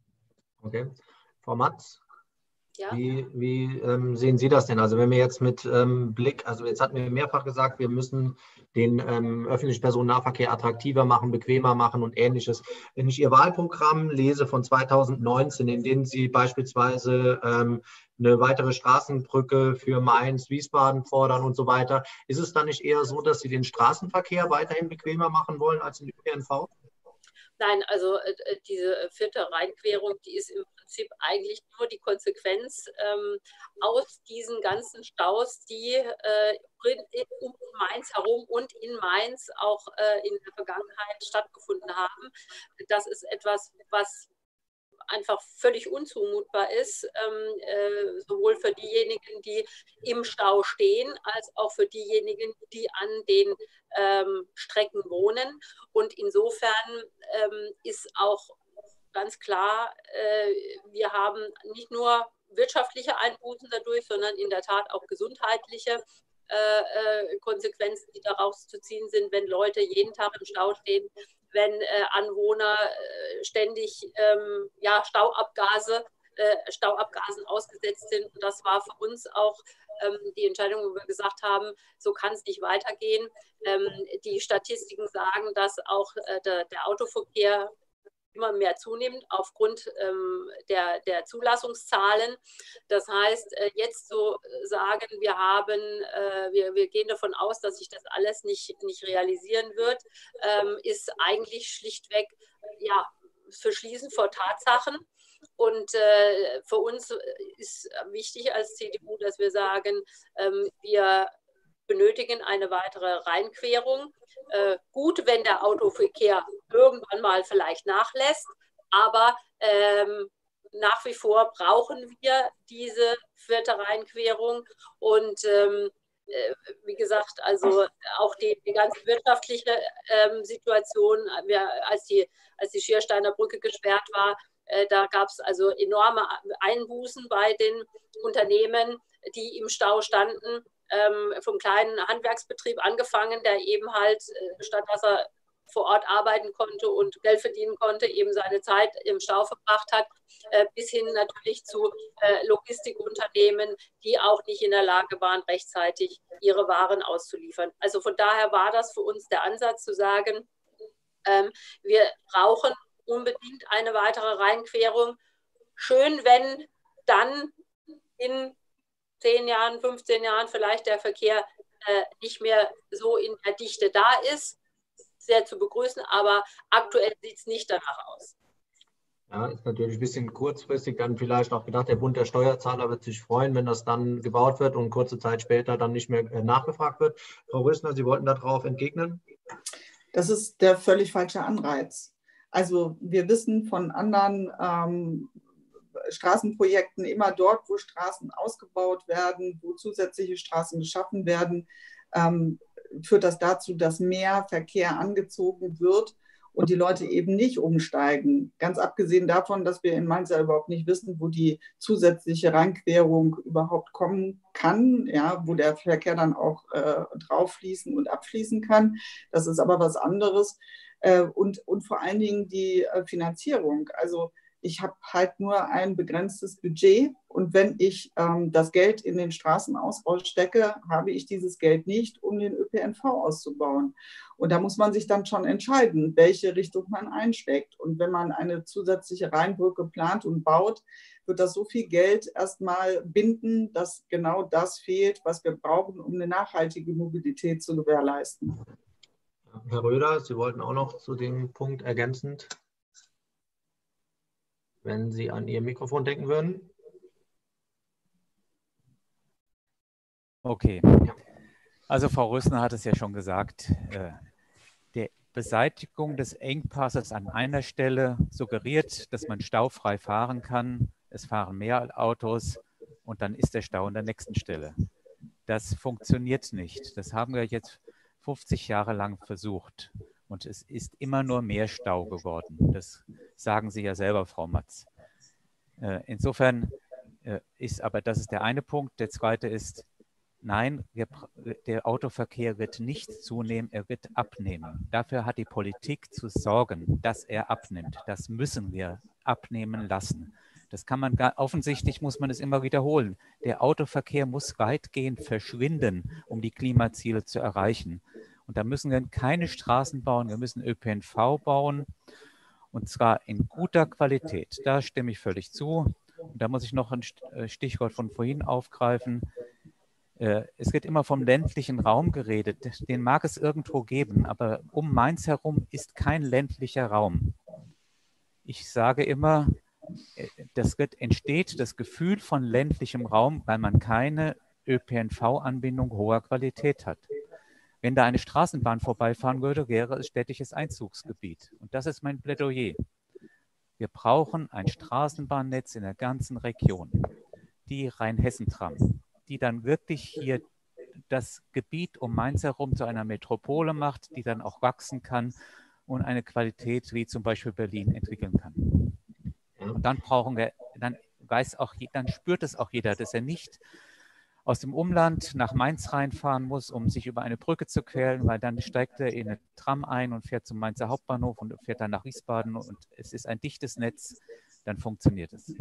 Okay. Frau Matz, Ja. wie, wie ähm, sehen Sie das denn? Also wenn wir jetzt mit ähm, Blick, also jetzt hatten wir mehrfach gesagt, wir müssen den ähm, öffentlichen Personennahverkehr attraktiver machen, bequemer machen und Ähnliches. Wenn ich Ihr Wahlprogramm lese von zweitausendneunzehn, in dem Sie beispielsweise ähm, eine weitere Straßenbrücke für Mainz, Wiesbaden fordern und so weiter, ist es dann nicht eher so, dass Sie den Straßenverkehr weiterhin bequemer machen wollen als den Ö P N V? Nein, also äh, diese vierte Rheinquerung, die ist im Prinzip eigentlich nur die Konsequenz ähm, aus diesen ganzen Staus, die äh, um Mainz herum und in Mainz auch äh, in der Vergangenheit stattgefunden haben. Das ist etwas, was einfach völlig unzumutbar ist, ähm, äh, sowohl für diejenigen, die im Stau stehen, als auch für diejenigen, die an den ähm, Strecken wohnen. Und insofern ähm, ist auch ganz klar, äh, wir haben nicht nur wirtschaftliche Einbußen dadurch, sondern in der Tat auch gesundheitliche äh, Konsequenzen, die daraus zu ziehen sind, wenn Leute jeden Tag im Stau stehen, wenn äh, Anwohner äh, ständig ähm, ja, Stauabgase, äh, Stauabgasen ausgesetzt sind. Und das war für uns auch ähm, die Entscheidung, wo wir gesagt haben, so kann es nicht weitergehen. Ähm, die Statistiken sagen, dass auch äh, der, der Autoverkehr immer mehr zunimmt aufgrund ähm, der, der Zulassungszahlen. Das heißt, äh, jetzt so sagen, wir haben, äh, wir, wir gehen davon aus, dass sich das alles nicht, nicht realisieren wird, ähm, ist eigentlich schlichtweg ja, Verschließen vor Tatsachen. Und äh, für uns ist wichtig als C D U, dass wir sagen, ähm, wir benötigen eine weitere Rheinquerung. Äh, gut, wenn der Autoverkehr irgendwann mal vielleicht nachlässt, aber ähm, nach wie vor brauchen wir diese vierte Rheinquerung und ähm, äh, wie gesagt, also auch die, die ganze wirtschaftliche ähm, Situation, wir, als, die, als die Schiersteiner Brücke gesperrt war, äh, da gab es also enorme Einbußen bei den Unternehmen, die im Stau standen. Ähm, vom kleinen Handwerksbetrieb angefangen, der eben halt, äh, statt dass er vor Ort arbeiten konnte und Geld verdienen konnte, eben seine Zeit im Stau verbracht hat, äh, bis hin natürlich zu äh, Logistikunternehmen, die auch nicht in der Lage waren, rechtzeitig ihre Waren auszuliefern. Also von daher war das für uns der Ansatz zu sagen, ähm, wir brauchen unbedingt eine weitere Rheinquerung. Schön, wenn dann in zehn Jahren, fünfzehn Jahren vielleicht der Verkehr äh, nicht mehr so in der Dichte da ist. Sehr zu begrüßen, aber aktuell sieht es nicht danach aus. Ja, ist natürlich ein bisschen kurzfristig dann vielleicht auch gedacht, der Bund der Steuerzahler wird sich freuen, wenn das dann gebaut wird und kurze Zeit später dann nicht mehr äh, nachgefragt wird. Frau Rösner, Sie wollten darauf entgegnen? Das ist der völlig falsche Anreiz. Also wir wissen von anderen ähm, Straßenprojekten, immer dort, wo Straßen ausgebaut werden, wo zusätzliche Straßen geschaffen werden, ähm, führt das dazu, dass mehr Verkehr angezogen wird und die Leute eben nicht umsteigen. Ganz abgesehen davon, dass wir in Mainz ja überhaupt nicht wissen, wo die zusätzliche Rheinquerung überhaupt kommen kann, ja, wo der Verkehr dann auch äh, drauf fließen und abfließen kann. Das ist aber was anderes. Äh, und, und vor allen Dingen die äh, Finanzierung. Also ich habe halt nur ein begrenztes Budget und wenn ich ähm, das Geld in den Straßenausbau stecke, habe ich dieses Geld nicht, um den Ö P N V auszubauen. Und da muss man sich dann schon entscheiden, welche Richtung man einschlägt. Und wenn man eine zusätzliche Rheinbrücke plant und baut, wird das so viel Geld erstmal binden, dass genau das fehlt, was wir brauchen, um eine nachhaltige Mobilität zu gewährleisten. Herr Röder, Sie wollten auch noch zu dem Punkt ergänzend, wenn Sie an Ihr Mikrofon denken würden. Okay. Also Frau Rösner hat es ja schon gesagt, äh, die Beseitigung des Engpasses an einer Stelle suggeriert, dass man staufrei fahren kann. Es fahren mehr Autos und dann ist der Stau an der nächsten Stelle. Das funktioniert nicht. Das haben wir jetzt fünfzig Jahre lang versucht und es ist immer nur mehr Stau geworden. Das sagen Sie ja selber, Frau Matz. Äh, insofern äh, ist aber, das ist der eine Punkt. Der zweite ist, nein, wir, der Autoverkehr wird nicht zunehmen, er wird abnehmen. Dafür hat die Politik zu sorgen, dass er abnimmt. Das müssen wir abnehmen lassen. Das kann man, gar, offensichtlich muss man es immer wiederholen. Der Autoverkehr muss weitgehend verschwinden, um die Klimaziele zu erreichen. Und da müssen wir keine Straßen bauen, wir müssen Ö P N V bauen und zwar in guter Qualität. Da stimme ich völlig zu. Und da muss ich noch ein Stichwort von vorhin aufgreifen. Es wird immer vom ländlichen Raum geredet. Den mag es irgendwo geben, aber um Mainz herum ist kein ländlicher Raum. Ich sage immer, das wird, entsteht das Gefühl von ländlichem Raum, weil man keine Ö P N V-Anbindung hoher Qualität hat. Wenn da eine Straßenbahn vorbeifahren würde, wäre es städtisches Einzugsgebiet. Und das ist mein Plädoyer. Wir brauchen ein Straßenbahnnetz in der ganzen Region, die Rheinhessen-Tram, die dann wirklich hier das Gebiet um Mainz herum zu einer Metropole macht, die dann auch wachsen kann und eine Qualität wie zum Beispiel Berlin entwickeln kann. Und dann brauchen wir, dann weiß auch, dann spürt es auch jeder, dass er nicht aus dem Umland nach Mainz reinfahren muss, um sich über eine Brücke zu quälen, weil dann steigt er in eine Tram ein und fährt zum Mainzer Hauptbahnhof und fährt dann nach Wiesbaden und es ist ein dichtes Netz, dann funktioniert es.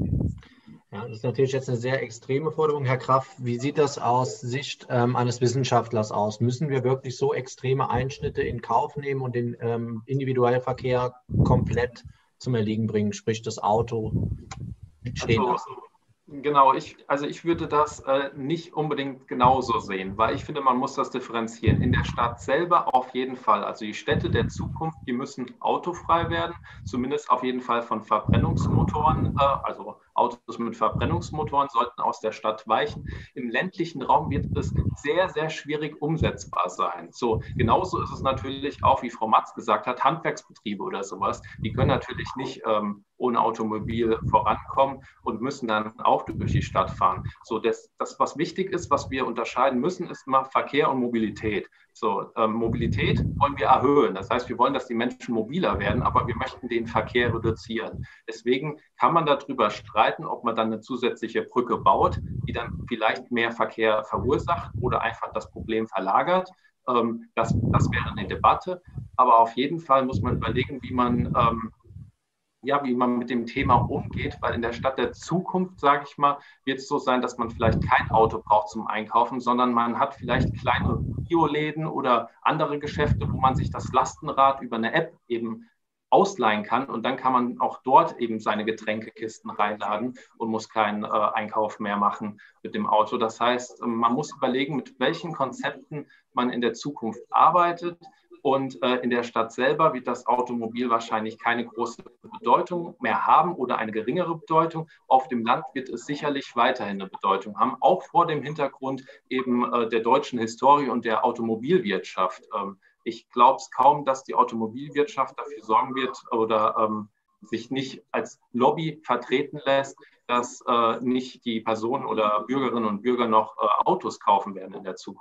Ja, das ist natürlich jetzt eine sehr extreme Forderung. Herr Kraft, wie sieht das aus Sicht ähm, eines Wissenschaftlers aus? Müssen wir wirklich so extreme Einschnitte in Kauf nehmen und den ähm, Individualverkehr komplett zum Erliegen bringen, sprich das Auto stehen lassen? Also, genau, ich, also ich würde das äh, nicht unbedingt genauso sehen, weil ich finde, man muss das differenzieren. In der Stadt selber auf jeden Fall. Also die Städte der Zukunft, die müssen autofrei werden, zumindest auf jeden Fall von Verbrennungsmotoren. Äh, also Autos mit Verbrennungsmotoren sollten aus der Stadt weichen. Im ländlichen Raum wird es sehr, sehr schwierig umsetzbar sein. So, genauso ist es natürlich auch, wie Frau Matz gesagt hat, Handwerksbetriebe oder sowas, die können natürlich nicht ähm, ohne Automobil vorankommen und müssen dann auch durch die Stadt fahren. So, das, das, was wichtig ist, was wir unterscheiden müssen, ist mal Verkehr und Mobilität. So, ähm, Mobilität wollen wir erhöhen. Das heißt, wir wollen, dass die Menschen mobiler werden, aber wir möchten den Verkehr reduzieren. Deswegen kann man darüber streiten, ob man dann eine zusätzliche Brücke baut, die dann vielleicht mehr Verkehr verursacht oder einfach das Problem verlagert. Ähm, das, das wäre eine Debatte. Aber auf jeden Fall muss man überlegen, wie man ähm, ja, wie man mit dem Thema umgeht, weil in der Stadt der Zukunft, sage ich mal, wird es so sein, dass man vielleicht kein Auto braucht zum Einkaufen, sondern man hat vielleicht kleine Bioläden oder andere Geschäfte, wo man sich das Lastenrad über eine App eben ausleihen kann und dann kann man auch dort eben seine Getränkekisten reinladen und muss keinen äh, Einkauf mehr machen mit dem Auto. Das heißt, man muss überlegen, mit welchen Konzepten man in der Zukunft arbeitet. Und äh, in der Stadt selber wird das Automobil wahrscheinlich keine große Bedeutung mehr haben oder eine geringere Bedeutung. Auf dem Land wird es sicherlich weiterhin eine Bedeutung haben, auch vor dem Hintergrund eben äh, der deutschen Historie und der Automobilwirtschaft. Ähm, ich glaube es kaum, dass die Automobilwirtschaft dafür sorgen wird oder ähm, sich nicht als Lobby vertreten lässt, dass äh, nicht die Personen oder Bürgerinnen und Bürger noch äh, Autos kaufen werden in der Zukunft.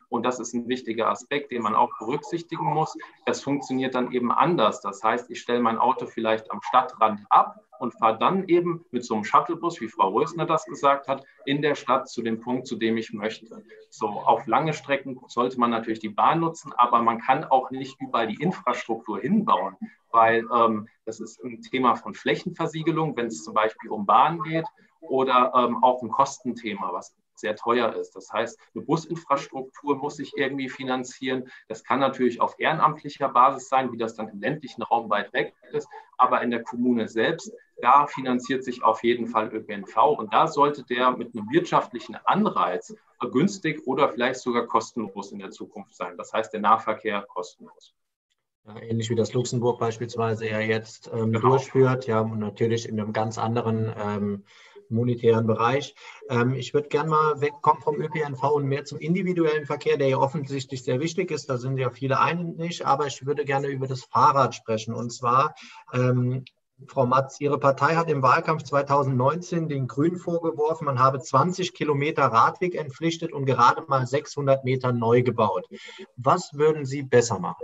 Und das ist ein wichtiger Aspekt, den man auch berücksichtigen muss. Das funktioniert dann eben anders. Das heißt, ich stelle mein Auto vielleicht am Stadtrand ab und fahre dann eben mit so einem Shuttlebus, wie Frau Rösner das gesagt hat, in der Stadt zu dem Punkt, zu dem ich möchte. So, auf lange Strecken sollte man natürlich die Bahn nutzen, aber man kann auch nicht überall die Infrastruktur hinbauen, weil ähm, das ist ein Thema von Flächenversiegelung, wenn es zum Beispiel um Bahn geht, oder ähm, auch ein Kostenthema, was sehr teuer ist. Das heißt, eine Businfrastruktur muss sich irgendwie finanzieren. Das kann natürlich auf ehrenamtlicher Basis sein, wie das dann im ländlichen Raum weit weg ist. Aber in der Kommune selbst, da finanziert sich auf jeden Fall Ö P N V. Und da sollte der mit einem wirtschaftlichen Anreiz günstig oder vielleicht sogar kostenlos in der Zukunft sein. Das heißt, der Nahverkehr kostenlos. Ja, ähnlich wie das Luxemburg beispielsweise ja jetzt ähm, Genau. durchführt, ja, und natürlich in einem ganz anderen ähm, monetären Bereich. Ähm, ich würde gerne mal wegkommen vom Ö P N V und mehr zum individuellen Verkehr, der ja offensichtlich sehr wichtig ist. Da sind ja viele einig, aber ich würde gerne über das Fahrrad sprechen. Und zwar, ähm, Frau Matz, Ihre Partei hat im Wahlkampf zweitausendneunzehn den Grünen vorgeworfen, man habe zwanzig Kilometer Radweg entpflichtet und gerade mal sechshundert Meter neu gebaut. Was würden Sie besser machen?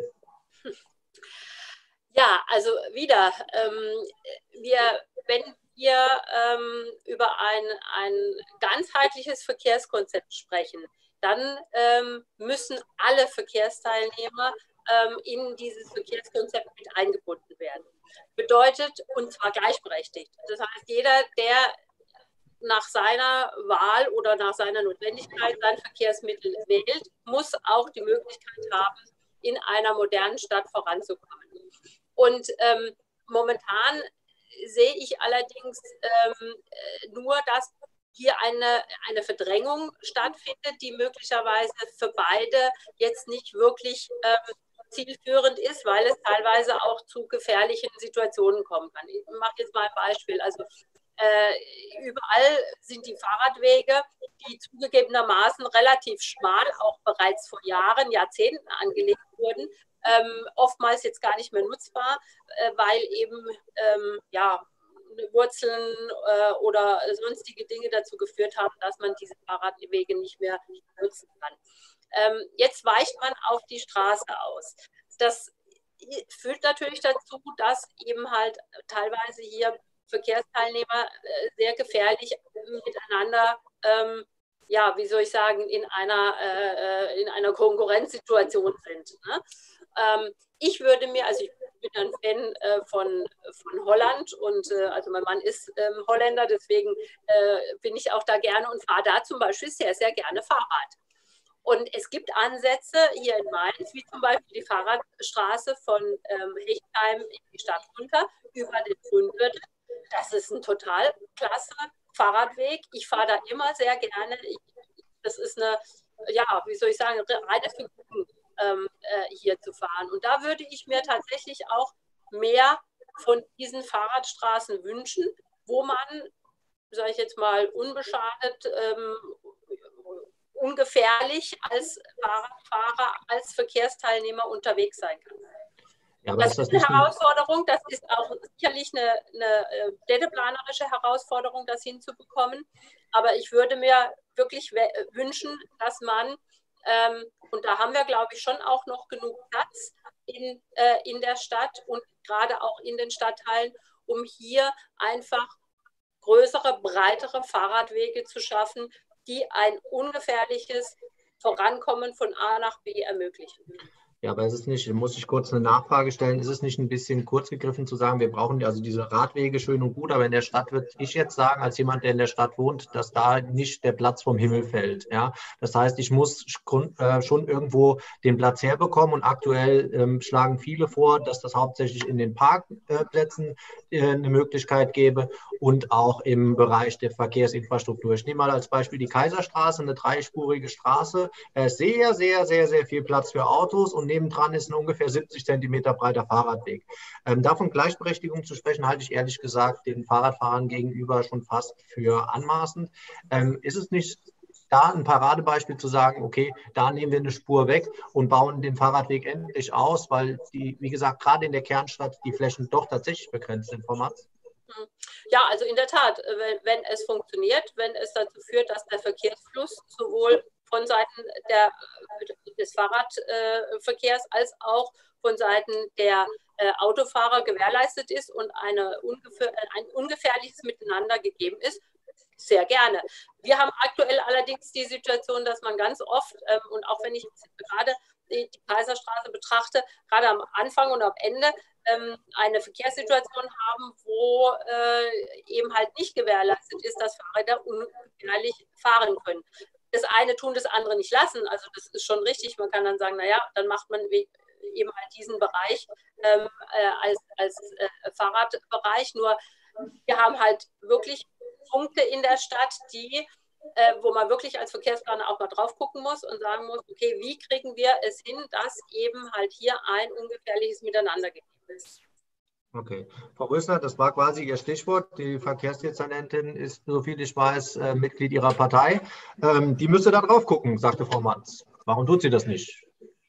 Ja, also wieder, ähm, wir, wenn wir ähm, über ein, ein ganzheitliches Verkehrskonzept sprechen, dann ähm, müssen alle Verkehrsteilnehmer ähm, in dieses Verkehrskonzept mit eingebunden werden. Bedeutet, und zwar gleichberechtigt. Das heißt, jeder, der nach seiner Wahl oder nach seiner Notwendigkeit sein Verkehrsmittel wählt, muss auch die Möglichkeit haben, in einer modernen Stadt voranzukommen. Und ähm, momentan sehe ich allerdings ähm, nur, dass hier eine, eine Verdrängung stattfindet, die möglicherweise für beide jetzt nicht wirklich ähm, zielführend ist, weil es teilweise auch zu gefährlichen Situationen kommen kann. Ich mache jetzt mal ein Beispiel. Also äh, überall sind die Fahrradwege, die zugegebenermaßen relativ schmal, auch bereits vor Jahren, Jahrzehnten angelegt wurden, ähm, oftmals jetzt gar nicht mehr nutzbar, äh, weil eben ähm, ja, Wurzeln äh, oder sonstige Dinge dazu geführt haben, dass man diese Fahrradwege nicht mehr nutzen kann. Ähm, jetzt weicht man auf die Straße aus. Das führt natürlich dazu, dass eben halt teilweise hier Verkehrsteilnehmer äh, sehr gefährlich miteinander, ähm, ja, wie soll ich sagen, in einer, äh, in einer Konkurrenzsituation sind. Ne? Ähm, ich würde mir, also ich bin ein Fan äh, von, von Holland und äh, also mein Mann ist ähm, Holländer, deswegen äh, bin ich auch da gerne und fahre da zum Beispiel sehr, sehr gerne Fahrrad. Und es gibt Ansätze hier in Mainz, wie zum Beispiel die Fahrradstraße von ähm, Hechtheim in die Stadt runter über den Grünviertel. Das ist ein total klasse Fahrradweg. Ich fahre da immer sehr gerne. Ich, das ist eine, ja, wie soll ich sagen, reine Vergnügen, ähm, äh, hier zu fahren. Und da würde ich mir tatsächlich auch mehr von diesen Fahrradstraßen wünschen, wo man, sage ich jetzt mal, unbeschadet, ähm, ungefährlich als Fahrradfahrer, als Verkehrsteilnehmer unterwegs sein kann. Ja, das, das ist eine Herausforderung, das ist auch sicherlich eine, eine städteplanerische Herausforderung, das hinzubekommen. Aber ich würde mir wirklich wünschen, dass man, ähm, und da haben wir, glaube ich, schon auch noch genug Platz in, äh, in der Stadt und gerade auch in den Stadtteilen, um hier einfach größere, breitere Fahrradwege zu schaffen, die ein ungefährliches Vorankommen von A nach B ermöglichen. Ja, aber ist es nicht, muss ich kurz eine Nachfrage stellen, ist es nicht ein bisschen kurz gegriffen zu sagen, wir brauchen also diese Radwege schön und gut, aber in der Stadt würde ich jetzt sagen, als jemand, der in der Stadt wohnt, dass da nicht der Platz vom Himmel fällt. Ja? Das heißt, ich muss schon irgendwo den Platz herbekommen und aktuell ähm, schlagen viele vor, dass das hauptsächlich in den Parkplätzen äh, eine Möglichkeit gäbe und auch im Bereich der Verkehrsinfrastruktur. Ich nehme mal als Beispiel die Kaiserstraße, eine dreispurige Straße, äh, sehr, sehr, sehr, sehr viel Platz für Autos und nebendran ist ein ungefähr siebzig Zentimeter breiter Fahrradweg. Ähm, davon Gleichberechtigung zu sprechen, halte ich ehrlich gesagt den Fahrradfahrern gegenüber schon fast für anmaßend. Ähm, ist es nicht da ein Paradebeispiel zu sagen, okay, da nehmen wir eine Spur weg und bauen den Fahrradweg endlich aus, weil die, wie gesagt, gerade in der Kernstadt die Flächen doch tatsächlich begrenzt sind, Frau Matz? Ja, also in der Tat, wenn, wenn es funktioniert, wenn es dazu führt, dass der Verkehrsfluss sowohl von Seiten der, des Fahrradverkehrs als auch von Seiten der äh, Autofahrer gewährleistet ist und eine ungefähr, ein ungefährliches Miteinander gegeben ist. Sehr gerne. Wir haben aktuell allerdings die Situation, dass man ganz oft, ähm, und auch wenn ich gerade die, die Kaiserstraße betrachte, gerade am Anfang und am Ende ähm, eine Verkehrssituation haben, wo äh, eben halt nicht gewährleistet ist, dass Fahrräder ungefährlich fahren können. Das eine tun, das andere nicht lassen. Also das ist schon richtig. Man kann dann sagen, naja, dann macht man eben halt diesen Bereich ähm, äh, als, als äh, Fahrradbereich. Nur wir haben halt wirklich Punkte in der Stadt, die, äh, wo man wirklich als Verkehrsplaner auch mal drauf gucken muss und sagen muss, okay, wie kriegen wir es hin, dass eben halt hier ein ungefährliches Miteinander gegeben ist. Okay. Frau Rösler, das war quasi Ihr Stichwort. Die Verkehrsdezernentin ist, soviel ich weiß, äh, Mitglied Ihrer Partei. Ähm, die müsste da drauf gucken, sagte Frau Manz. Warum tut sie das nicht?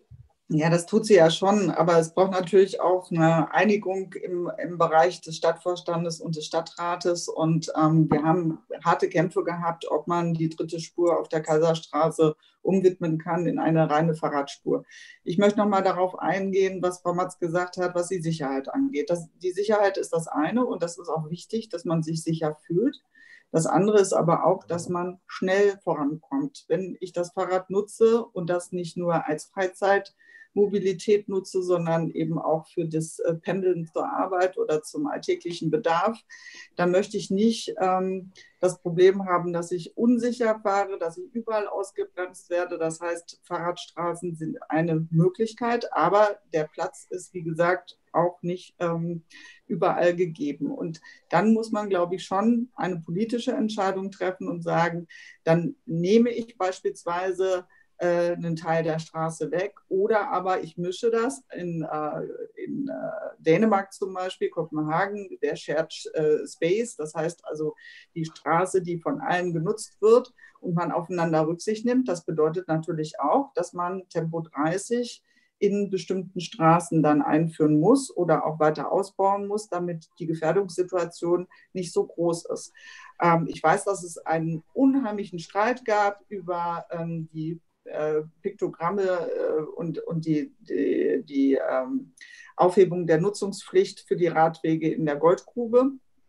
Ja, das tut sie ja schon, aber es braucht natürlich auch eine Einigung im, im Bereich des Stadtvorstandes und des Stadtrates. Und ähm, wir haben harte Kämpfe gehabt, ob man die dritte Spur auf der Kaiserstraße umwidmen kann in eine reine Fahrradspur. Ich möchte noch mal darauf eingehen, was Frau Matz gesagt hat, was die Sicherheit angeht. Das, die Sicherheit ist das eine und das ist auch wichtig, dass man sich sicher fühlt. Das andere ist aber auch, dass man schnell vorankommt. Wenn ich das Fahrrad nutze und das nicht nur als Freizeitmobilität nutze, sondern eben auch für das Pendeln zur Arbeit oder zum alltäglichen Bedarf, dann möchte ich nicht ähm, das Problem haben, dass ich unsicher fahre, dass ich überall ausgebremst werde. Das heißt, Fahrradstraßen sind eine Möglichkeit, aber der Platz ist, wie gesagt, auch nicht ähm, überall gegeben. Und dann muss man, glaube ich, schon eine politische Entscheidung treffen und sagen, dann nehme ich beispielsweise äh, einen Teil der Straße weg oder aber ich mische das. In, äh, in äh, Dänemark zum Beispiel, Kopenhagen, der Shared äh, Space, das heißt also die Straße, die von allen genutzt wird und man aufeinander Rücksicht nimmt. Das bedeutet natürlich auch, dass man Tempo dreißig in bestimmten Straßen dann einführen muss oder auch weiter ausbauen muss, damit die Gefährdungssituation nicht so groß ist. Ähm, ich weiß, dass es einen unheimlichen Streit gab über ähm, die äh, Piktogramme äh, und, und die, die, die ähm, Aufhebung der Nutzungspflicht für die Radwege in der Goldgrube.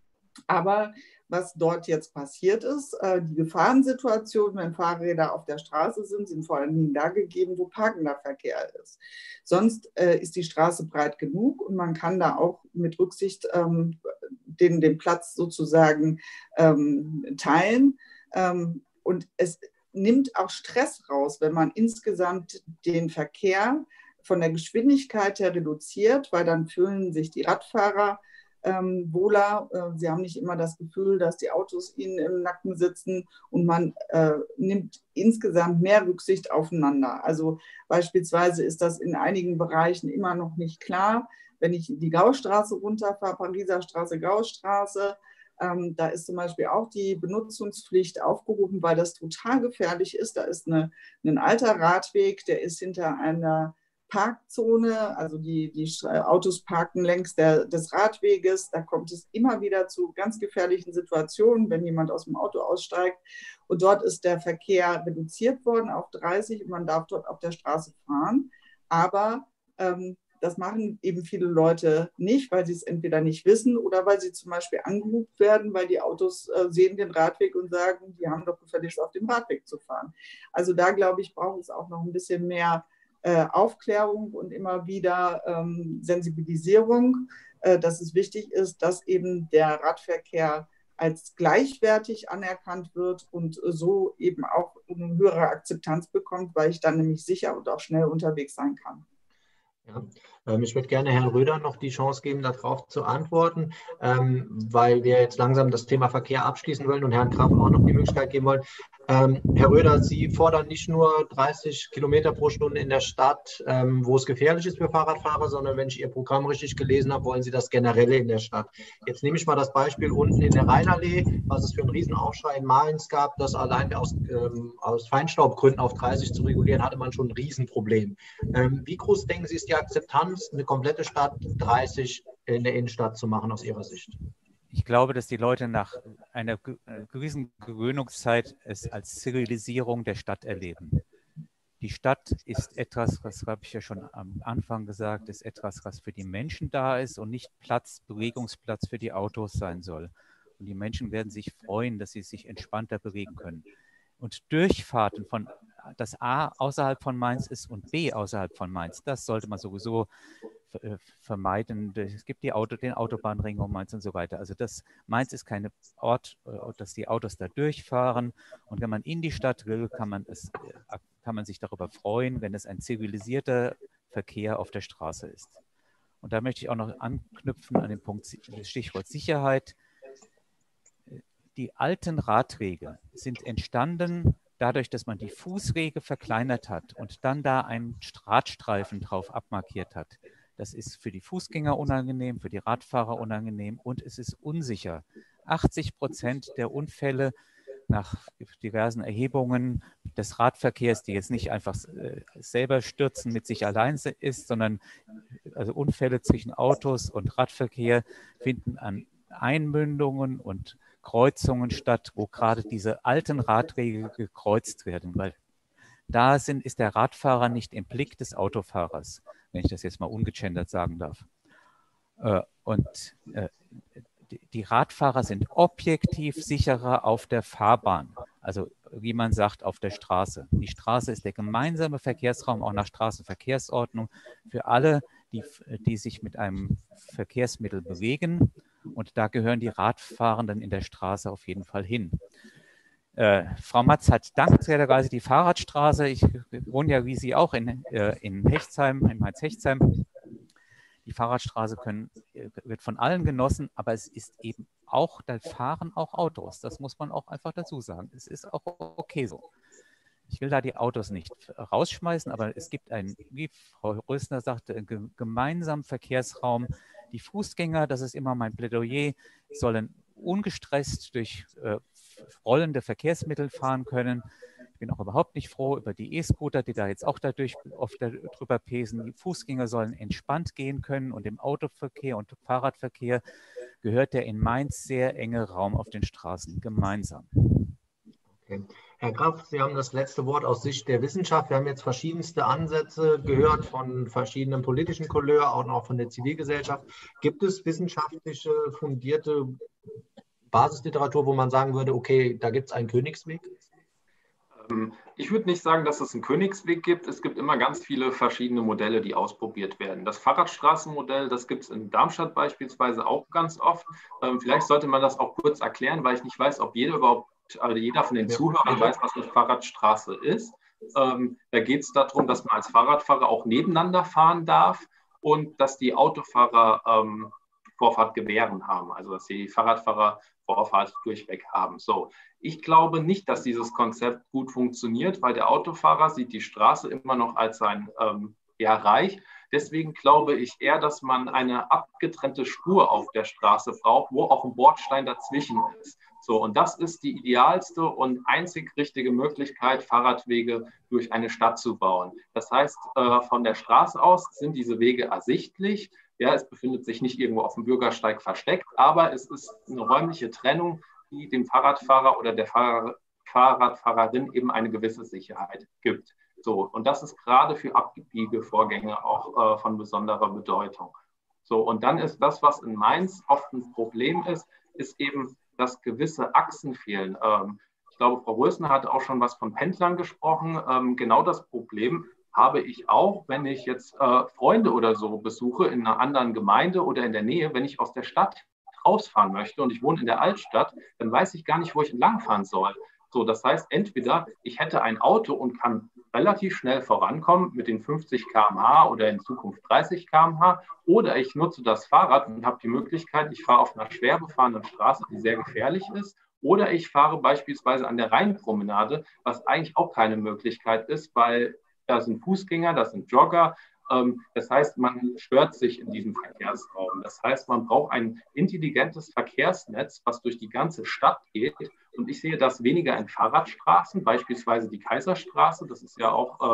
Aber was dort jetzt passiert ist, äh, die Gefahrensituation, wenn Fahrräder auf der Straße sind, sind vor allen Dingen da gegeben, wo parkender Verkehr ist. Sonst äh, ist die Straße breit genug und man kann da auch mit Rücksicht ähm, den, den Platz sozusagen ähm, teilen. Ähm, und es nimmt auch Stress raus, wenn man insgesamt den Verkehr von der Geschwindigkeit her reduziert, weil dann fühlen sich die Radfahrer Ähm, wohler. Äh, sie haben nicht immer das Gefühl, dass die Autos ihnen im Nacken sitzen und man äh, nimmt insgesamt mehr Rücksicht aufeinander. Also beispielsweise ist das in einigen Bereichen immer noch nicht klar. Wenn ich die Gaustraße runterfahre, Pariser Straße, Gaustraße, ähm, da ist zum Beispiel auch die Benutzungspflicht aufgehoben, weil das total gefährlich ist. Da ist eine, ein alter Radweg, der ist hinter einer Parkzone, also die, die Autos parken längs der, des Radweges. Da kommt es immer wieder zu ganz gefährlichen Situationen, wenn jemand aus dem Auto aussteigt. Und dort ist der Verkehr reduziert worden auf dreißig und man darf dort auf der Straße fahren. Aber ähm, das machen eben viele Leute nicht, weil sie es entweder nicht wissen oder weil sie zum Beispiel angehupt werden, weil die Autos äh, sehen den Radweg und sagen, die haben doch gefälligst auf dem Radweg zu fahren. Also da, glaube ich, braucht es auch noch ein bisschen mehr Aufklärung und immer wieder ähm, Sensibilisierung, äh, dass es wichtig ist, dass eben der Radverkehr als gleichwertig anerkannt wird und so eben auch eine höhere Akzeptanz bekommt, weil ich dann nämlich sicher und auch schnell unterwegs sein kann. Ja, ähm, ich würde gerne Herrn Röder noch die Chance geben, darauf zu antworten, ähm, weil wir jetzt langsam das Thema Verkehr abschließen wollen und Herrn Graf auch noch die Möglichkeit geben wollen. Ähm, Herr Röder, Sie fordern nicht nur dreißig Kilometer pro Stunde in der Stadt, ähm, wo es gefährlich ist für Fahrradfahrer, sondern wenn ich Ihr Programm richtig gelesen habe, wollen Sie das generell in der Stadt. Jetzt nehme ich mal das Beispiel unten in der Rheinallee, was es für einen Riesenaufschrei in Mainz gab, das allein aus, ähm, aus Feinstaubgründen auf dreißig zu regulieren, hatte man schon ein Riesenproblem. Ähm, wie groß denken Sie, ist die Akzeptanz, eine komplette Stadt dreißig in der Innenstadt zu machen aus Ihrer Sicht? Ich glaube, dass die Leute nach einer gewissen Gewöhnungszeit es als Zivilisierung der Stadt erleben. Die Stadt ist etwas, was habe ich ja schon am Anfang gesagt, ist etwas, was für die Menschen da ist und nicht Platz, Bewegungsplatz für die Autos sein soll. Und die Menschen werden sich freuen, dass sie sich entspannter bewegen können. Und Durchfahrten von, dass A außerhalb von Mainz ist und B außerhalb von Mainz, das sollte man sowieso vermeiden. Es gibt die Auto, den Autobahnring um Mainz und so weiter. Also das, Mainz ist kein Ort, dass die Autos da durchfahren. Und wenn man in die Stadt will, kann man, es, kann man sich darüber freuen, wenn es ein zivilisierter Verkehr auf der Straße ist. Und da möchte ich auch noch anknüpfen an den Punkt, das Stichwort Sicherheit. Die alten Radwege sind entstanden dadurch, dass man die Fußwege verkleinert hat und dann da einen Radstreifen drauf abmarkiert hat. Das ist für die Fußgänger unangenehm, für die Radfahrer unangenehm und es ist unsicher. achtzig Prozent der Unfälle nach diversen Erhebungen des Radverkehrs, die jetzt nicht einfach selber stürzen mit sich allein ist, sondern also Unfälle zwischen Autos und Radverkehr finden an Einmündungen und Kreuzungen statt, wo gerade diese alten Radwege gekreuzt werden, weil da sind, ist der Radfahrer nicht im Blick des Autofahrers, wenn ich das jetzt mal ungegendert sagen darf. Und die Radfahrer sind objektiv sicherer auf der Fahrbahn, also wie man sagt, auf der Straße. Die Straße ist der gemeinsame Verkehrsraum, auch nach Straßenverkehrsordnung, für alle, die, die sich mit einem Verkehrsmittel bewegen. Und da gehören die Radfahrenden in der Straße auf jeden Fall hin. Äh, Frau Matz hat dankenswerterweise die Fahrradstraße. Ich wohne ja wie Sie auch in, äh, in Hechtsheim, in Mainz-Hechtsheim. Die Fahrradstraße können, wird von allen genossen, aber es ist eben auch, da fahren auch Autos. Das muss man auch einfach dazu sagen. Es ist auch okay so. Ich will da die Autos nicht rausschmeißen, aber es gibt einen, wie Frau Rösner sagte, einen gemeinsamen Verkehrsraum. Die Fußgänger, das ist immer mein Plädoyer, sollen ungestresst durch äh, rollende Verkehrsmittel fahren können. Ich bin auch überhaupt nicht froh über die E-Scooter, die da jetzt auch dadurch oft drüber pesen. Die Fußgänger sollen entspannt gehen können und im Autoverkehr und Fahrradverkehr gehört der in Mainz sehr enge Raum auf den Straßen gemeinsam. Okay. Herr Graf, Sie haben das letzte Wort aus Sicht der Wissenschaft. Wir haben jetzt verschiedenste Ansätze gehört von verschiedenen politischen Couleur, auch noch von der Zivilgesellschaft. Gibt es wissenschaftliche, fundierte Basisliteratur, wo man sagen würde, okay, da gibt es einen Königsweg? Ich würde nicht sagen, dass es einen Königsweg gibt. Es gibt immer ganz viele verschiedene Modelle, die ausprobiert werden. Das Fahrradstraßenmodell, das gibt es in Darmstadt beispielsweise auch ganz oft. Vielleicht sollte man das auch kurz erklären, weil ich nicht weiß, ob jeder überhaupt Also jeder von den Zuhörern weiß, was eine Fahrradstraße ist. Ähm, da geht es darum, dass man als Fahrradfahrer auch nebeneinander fahren darf und dass die Autofahrer ähm, Vorfahrt gewähren haben, also dass die Fahrradfahrer Vorfahrt durchweg haben. So, ich glaube nicht, dass dieses Konzept gut funktioniert, weil der Autofahrer sieht die Straße immer noch als sein ähm, ja, Reich. Deswegen glaube ich eher, dass man eine abgetrennte Spur auf der Straße braucht, wo auch ein Bordstein dazwischen ist. So, und das ist die idealste und einzig richtige Möglichkeit, Fahrradwege durch eine Stadt zu bauen. Das heißt, äh, von der Straße aus sind diese Wege ersichtlich. Ja, es befindet sich nicht irgendwo auf dem Bürgersteig versteckt, aber es ist eine räumliche Trennung, die dem Fahrradfahrer oder der Fahrrad, Fahrradfahrerin eben eine gewisse Sicherheit gibt. So, und das ist gerade für Abbiegevorgänge auch äh, von besonderer Bedeutung. So, und dann ist das, was in Mainz oft ein Problem ist, ist eben, dass gewisse Achsen fehlen. Ähm, ich glaube, Frau Rösner hat auch schon was von Pendlern gesprochen. Ähm, genau das Problem habe ich auch, wenn ich jetzt äh, Freunde oder so besuche in einer anderen Gemeinde oder in der Nähe, wenn ich aus der Stadt rausfahren möchte und ich wohne in der Altstadt, dann weiß ich gar nicht, wo ich entlangfahren soll. So, das heißt, entweder ich hätte ein Auto und kann relativ schnell vorankommen mit den fünfzig Kilometer pro Stunde oder in Zukunft dreißig Kilometer pro Stunde, oder ich nutze das Fahrrad und habe die Möglichkeit, ich fahre auf einer schwer befahrenen Straße, die sehr gefährlich ist, oder ich fahre beispielsweise an der Rheinpromenade, was eigentlich auch keine Möglichkeit ist, weil da sind Fußgänger, da sind Jogger. Das heißt, man stört sich in diesem Verkehrsraum. Das heißt, man braucht ein intelligentes Verkehrsnetz, was durch die ganze Stadt geht. Und ich sehe das weniger in Fahrradstraßen, beispielsweise die Kaiserstraße. Das ist ja auch ähm,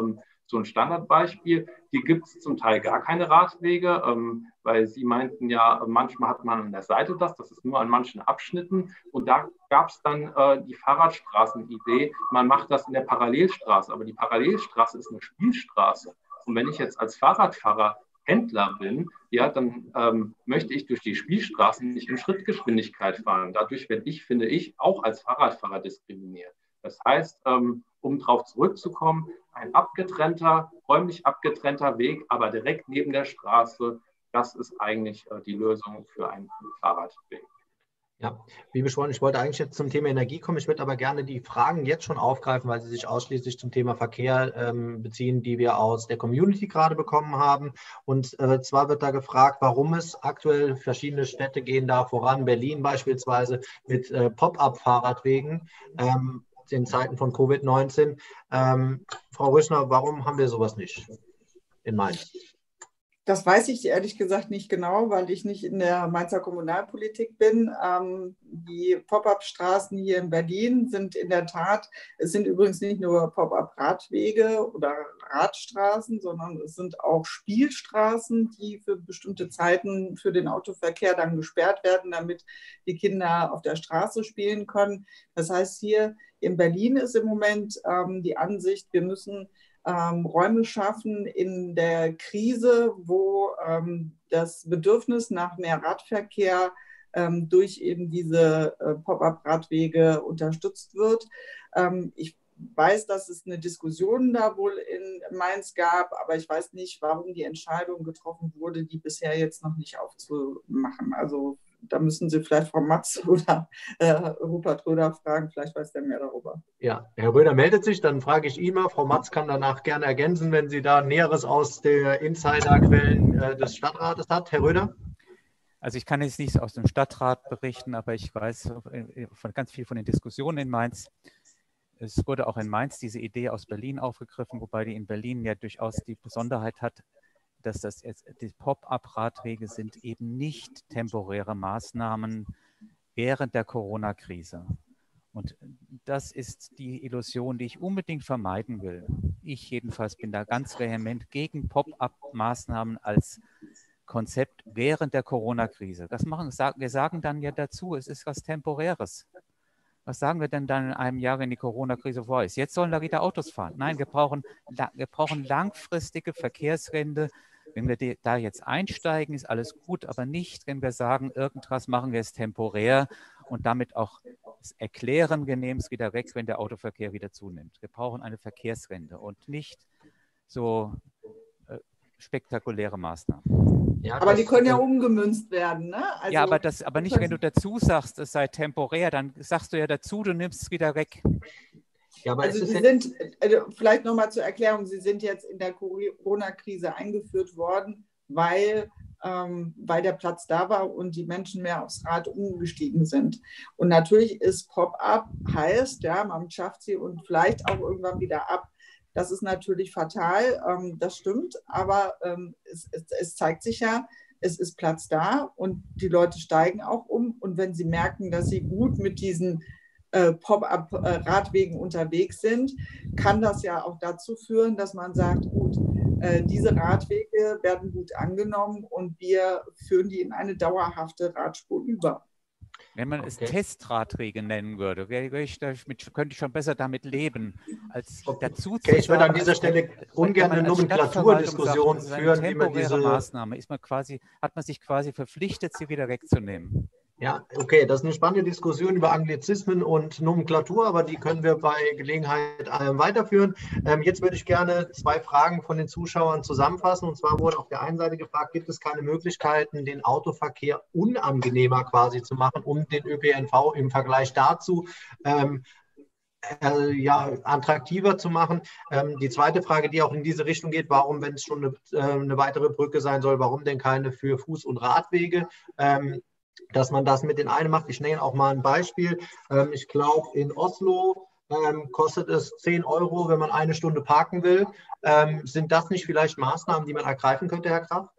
so ein Standardbeispiel. Hier gibt es zum Teil gar keine Radwege, ähm, weil Sie meinten ja, manchmal hat man an der Seite das, das ist nur an manchen Abschnitten. Und da gab es dann äh, die Fahrradstraßenidee, man macht das in der Parallelstraße. Aber die Parallelstraße ist eine Spielstraße. Und wenn ich jetzt als Fahrradfahrer Händler bin, ja, dann ähm, möchte ich durch die Spielstraßen nicht in Schrittgeschwindigkeit fahren. Dadurch werde ich, finde ich, auch als Fahrradfahrer diskriminiert. Das heißt, ähm, um darauf zurückzukommen, ein abgetrennter, räumlich abgetrennter Weg, aber direkt neben der Straße, das ist eigentlich äh, die Lösung für einen Fahrradweg. Ja, wie besprochen, ich wollte eigentlich jetzt zum Thema Energie kommen. Ich würde aber gerne die Fragen jetzt schon aufgreifen, weil sie sich ausschließlich zum Thema Verkehr ähm, beziehen, die wir aus der Community gerade bekommen haben. Und äh, zwar wird da gefragt, warum es aktuell verschiedene Städte gehen da voran, Berlin beispielsweise mit äh, Pop-up-Fahrradwegen ähm, in Zeiten von Covid neunzehn. Ähm, Frau Rösner, warum haben wir sowas nicht in Mainz? Das weiß ich ehrlich gesagt nicht genau, weil ich nicht in der Mainzer Kommunalpolitik bin. Ähm, die Pop-up-Straßen hier in Berlin sind in der Tat, es sind übrigens nicht nur Pop-up-Radwege oder Radstraßen, sondern es sind auch Spielstraßen, die für bestimmte Zeiten für den Autoverkehr dann gesperrt werden, damit die Kinder auf der Straße spielen können. Das heißt, hier in Berlin ist im Moment ähm, die Ansicht, wir müssen Ähm, Räume schaffen in der Krise, wo ähm, das Bedürfnis nach mehr Radverkehr ähm, durch eben diese äh, Pop-up-Radwege unterstützt wird. Ähm, ich weiß, dass es eine Diskussion da wohl in Mainz gab, aber ich weiß nicht, warum die Entscheidung getroffen wurde, die bisher jetzt noch nicht aufzumachen. Also da müssen Sie vielleicht Frau Matz oder äh, Rupert Röder fragen, vielleicht weiß der mehr darüber. Ja, Herr Röder meldet sich, dann frage ich ihn mal. Frau Matz kann danach gerne ergänzen, wenn sie da Näheres aus der Insiderquellen äh, des Stadtrates hat. Herr Röder? Also ich kann jetzt nichts aus dem Stadtrat berichten, aber ich weiß von ganz viel von den Diskussionen in Mainz. Es wurde auch in Mainz diese Idee aus Berlin aufgegriffen, wobei die in Berlin ja durchaus die Besonderheit hat, dass das jetzt die Pop-up-Radwege sind eben nicht temporäre Maßnahmen während der Corona-Krise. Und das ist die Illusion, die ich unbedingt vermeiden will. Ich jedenfalls bin da ganz vehement gegen Pop-up-Maßnahmen als Konzept während der Corona-Krise. Das machen, wir sagen dann ja dazu, es ist was Temporäres. Was sagen wir denn dann in einem Jahr, wenn die Corona-Krise vorbei ist? Jetzt sollen da wieder Autos fahren. Nein, wir brauchen, wir brauchen langfristige Verkehrswende. Wenn wir die, da jetzt einsteigen, ist alles gut, aber nicht, wenn wir sagen, irgendwas machen wir es temporär und damit auch das Erklären, wir nehmen es wieder weg, wenn der Autoverkehr wieder zunimmt. Wir brauchen eine Verkehrswende und nicht so äh, spektakuläre Maßnahmen. Ja, aber die können ja umgemünzt werden, ne? Also, ja, aber, das, aber nicht, wenn du dazu sagst, es sei temporär, dann sagst du ja dazu, du nimmst es wieder weg. Ja, aber also Sie sind, also vielleicht nochmal zur Erklärung, Sie sind jetzt in der Corona-Krise eingeführt worden, weil, ähm, weil der Platz da war und die Menschen mehr aufs Rad umgestiegen sind. Und natürlich ist Pop-up, heißt, ja, man schafft sie und vielleicht auch irgendwann wieder ab. Das ist natürlich fatal, ähm, das stimmt, aber ähm, es, es, es zeigt sich ja, es ist Platz da und die Leute steigen auch um. Und wenn sie merken, dass sie gut mit diesen äh, Pop-up-Radwegen unterwegs sind, kann das ja auch dazu führen, dass man sagt, gut, äh, diese Radwege werden gut angenommen und wir führen die in eine dauerhafte Radspur über. Wenn man es okay. Testradwege nennen würde, wäre ich damit, könnte ich schon besser damit leben, als dazu okay, zu ich würde an dieser Stelle ungern eine Nomenklaturdiskussion führen, wie man diese Maßnahme ist, man quasi, hat man sich quasi verpflichtet, sie wieder wegzunehmen. Ja, okay, das ist eine spannende Diskussion über Anglizismen und Nomenklatur, aber die können wir bei Gelegenheit ähm, weiterführen. Ähm, jetzt würde ich gerne zwei Fragen von den Zuschauern zusammenfassen. Und zwar wurde auf der einen Seite gefragt, gibt es keine Möglichkeiten, den Autoverkehr unangenehmer quasi zu machen, um den Ö P N V im Vergleich dazu ähm, äh, ja, attraktiver zu machen. Ähm, die zweite Frage, die auch in diese Richtung geht, warum, wenn es schon eine, äh, eine weitere Brücke sein soll, warum denn keine für Fuß- und Radwege? Ähm, dass man das mit den einen macht. Ich nenne auch mal ein Beispiel. Ähm, ich glaube, in Oslo ähm, kostet es zehn Euro, wenn man eine Stunde parken will. Ähm, sind das nicht vielleicht Maßnahmen, die man ergreifen könnte, Herr Graf?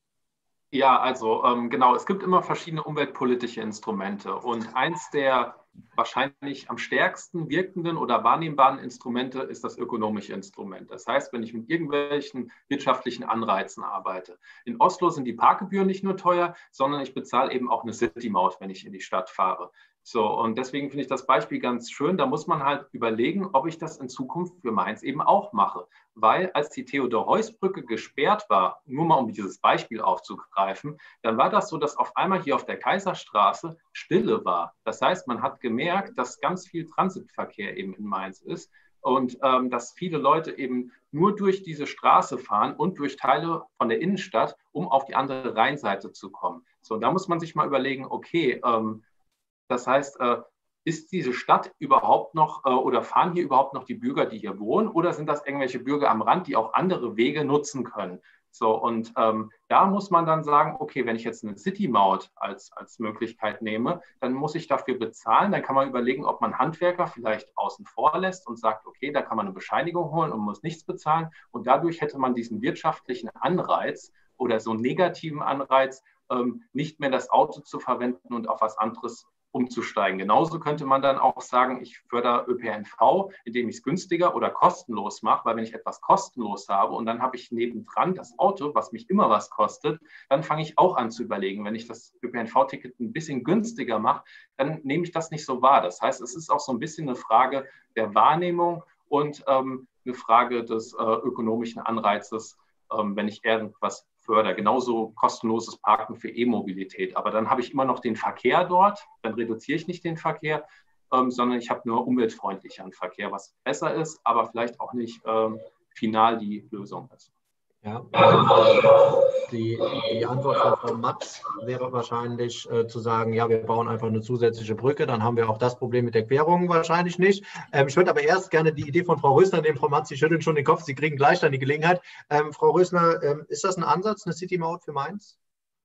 Ja, also ähm, genau, es gibt immer verschiedene umweltpolitische Instrumente und eins der wahrscheinlich am stärksten wirkenden oder wahrnehmbaren Instrumente ist das ökonomische Instrument. Das heißt, wenn ich mit irgendwelchen wirtschaftlichen Anreizen arbeite. In Oslo sind die Parkgebühren nicht nur teuer, sondern ich bezahle eben auch eine City-Maut, wenn ich in die Stadt fahre. So, und deswegen finde ich das Beispiel ganz schön. Da muss man halt überlegen, ob ich das in Zukunft für Mainz eben auch mache. Weil als die Theodor-Heuss-Brücke gesperrt war, nur mal um dieses Beispiel aufzugreifen, dann war das so, dass auf einmal hier auf der Kaiserstraße Stille war. Das heißt, man hat gemerkt, dass ganz viel Transitverkehr eben in Mainz ist und ähm, dass viele Leute eben nur durch diese Straße fahren und durch Teile von der Innenstadt, um auf die andere Rheinseite zu kommen. So, und da muss man sich mal überlegen, okay, ähm, das heißt, äh, ist diese Stadt überhaupt noch äh, oder fahren hier überhaupt noch die Bürger, die hier wohnen, oder sind das irgendwelche Bürger am Rand, die auch andere Wege nutzen können? So, und ähm, da muss man dann sagen, okay, wenn ich jetzt eine City-Maut als, als Möglichkeit nehme, dann muss ich dafür bezahlen. Dann kann man überlegen, ob man Handwerker vielleicht außen vor lässt und sagt, okay, da kann man eine Bescheinigung holen und muss nichts bezahlen. Und dadurch hätte man diesen wirtschaftlichen Anreiz oder so einen negativen Anreiz, ähm, nicht mehr das Auto zu verwenden und auf was anderes umzusteigen. Genauso könnte man dann auch sagen, ich fördere Ö P N V, indem ich es günstiger oder kostenlos mache, weil wenn ich etwas kostenlos habe und dann habe ich nebendran das Auto, was mich immer was kostet, dann fange ich auch an zu überlegen, wenn ich das Ö P N V-Ticket ein bisschen günstiger mache, dann nehme ich das nicht so wahr. Das heißt, es ist auch so ein bisschen eine Frage der Wahrnehmung und ähm, eine Frage des äh, ökonomischen Anreizes, ähm, wenn ich irgendwas fördere. Genauso kostenloses Parken für E-Mobilität. Aber dann habe ich immer noch den Verkehr dort, dann reduziere ich nicht den Verkehr, ähm, sondern ich habe nur umweltfreundlicheren Verkehr, was besser ist, aber vielleicht auch nicht ähm, final die Lösung ist. Ja, die, die Antwort von Frau Matz wäre wahrscheinlich äh, zu sagen, ja, wir bauen einfach eine zusätzliche Brücke, dann haben wir auch das Problem mit der Querung wahrscheinlich nicht. Ähm, ich würde aber erst gerne die Idee von Frau Rösner nehmen. Frau Matz, Sie schütteln schon den Kopf, Sie kriegen gleich dann die Gelegenheit. Ähm, Frau Rösner, ähm, ist das ein Ansatz, eine City-Maut für Mainz?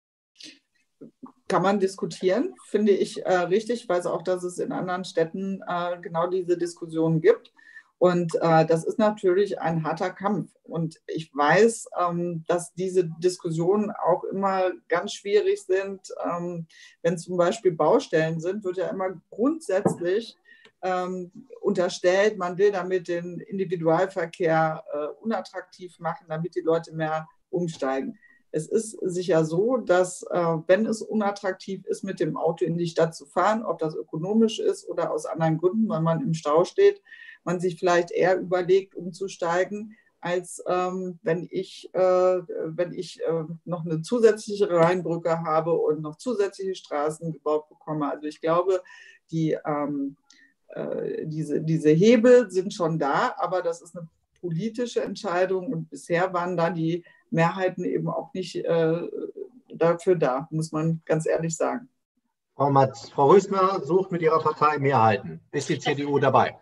Kann man diskutieren, finde ich äh, richtig. Ich weiß auch, dass es in anderen Städten äh, genau diese Diskussionen gibt. Und äh, das ist natürlich ein harter Kampf. Und ich weiß, ähm, dass diese Diskussionen auch immer ganz schwierig sind. Ähm, wenn zum Beispiel Baustellen sind, wird ja immer grundsätzlich ähm, unterstellt, man will damit den Individualverkehr äh, unattraktiv machen, damit die Leute mehr umsteigen. Es ist sicher so, dass äh, wenn es unattraktiv ist, mit dem Auto in die Stadt zu fahren, ob das ökonomisch ist oder aus anderen Gründen, weil man im Stau steht, man sich vielleicht eher überlegt, umzusteigen, als ähm, wenn ich, äh, wenn ich äh, noch eine zusätzliche Rheinbrücke habe und noch zusätzliche Straßen gebaut bekomme. Also ich glaube, die, ähm, äh, diese, diese Hebel sind schon da, aber das ist eine politische Entscheidung und bisher waren da die Mehrheiten eben auch nicht äh, dafür da, muss man ganz ehrlich sagen. Frau Matz, Frau Rösner sucht mit ihrer Partei Mehrheiten. Ist die C D U dabei?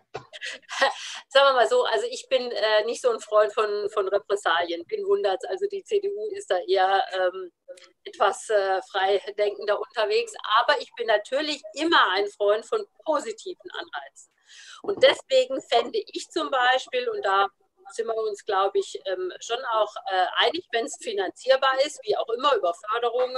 Sagen wir mal so, also ich bin äh, nicht so ein Freund von, von Repressalien, bin wundert. Also die C D U ist da eher ähm, etwas äh, freidenkender unterwegs. Aber ich bin natürlich immer ein Freund von positiven Anreizen. Und deswegen fände ich zum Beispiel, und da sind wir uns, glaube ich, ähm, schon auch äh, einig, wenn es finanzierbar ist, wie auch immer, über Förderungen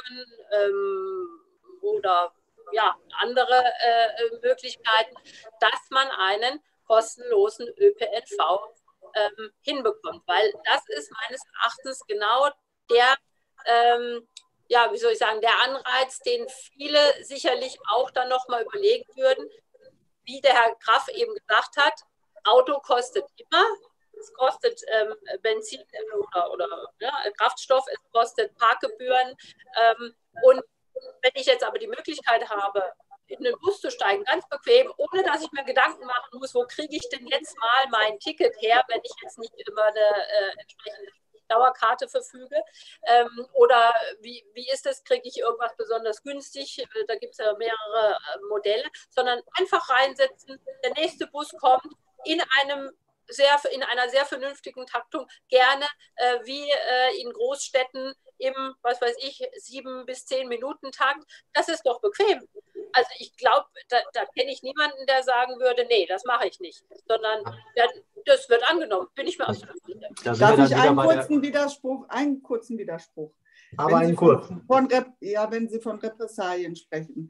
ähm, oder ja, andere äh, Möglichkeiten, dass man einen kostenlosen Ö P N V ähm, hinbekommt. Weil das ist meines Erachtens genau der, ähm, ja, wie soll ich sagen, der Anreiz, den viele sicherlich auch dann nochmal überlegen würden, wie der Herr Graff eben gesagt hat, Auto kostet immer, es kostet ähm, Benzin oder, oder ja, Kraftstoff, es kostet Parkgebühren ähm, und wenn ich jetzt aber die Möglichkeit habe, in den Bus zu steigen, ganz bequem, ohne dass ich mir Gedanken machen muss, wo kriege ich denn jetzt mal mein Ticket her, wenn ich jetzt nicht über eine äh, entsprechende Dauerkarte verfüge. Ähm, oder wie, wie ist das, kriege ich irgendwas besonders günstig, da gibt es ja mehrere äh, Modelle, sondern einfach reinsetzen, der nächste Bus kommt in einem sehr, in einer sehr vernünftigen Taktung, gerne äh, wie äh, in Großstädten im, was weiß ich, sieben bis zehn Minuten Takt. Das ist doch bequem. Also ich glaube, da, da kenne ich niemanden, der sagen würde, nee, das mache ich nicht, sondern ja, das wird angenommen, bin ich mir absolut sicher. Darf ich einen kurzen Widerspruch, einen kurzen Widerspruch? Aber einen kurzen. kurzen. Von, ja, wenn Sie von Repressalien sprechen,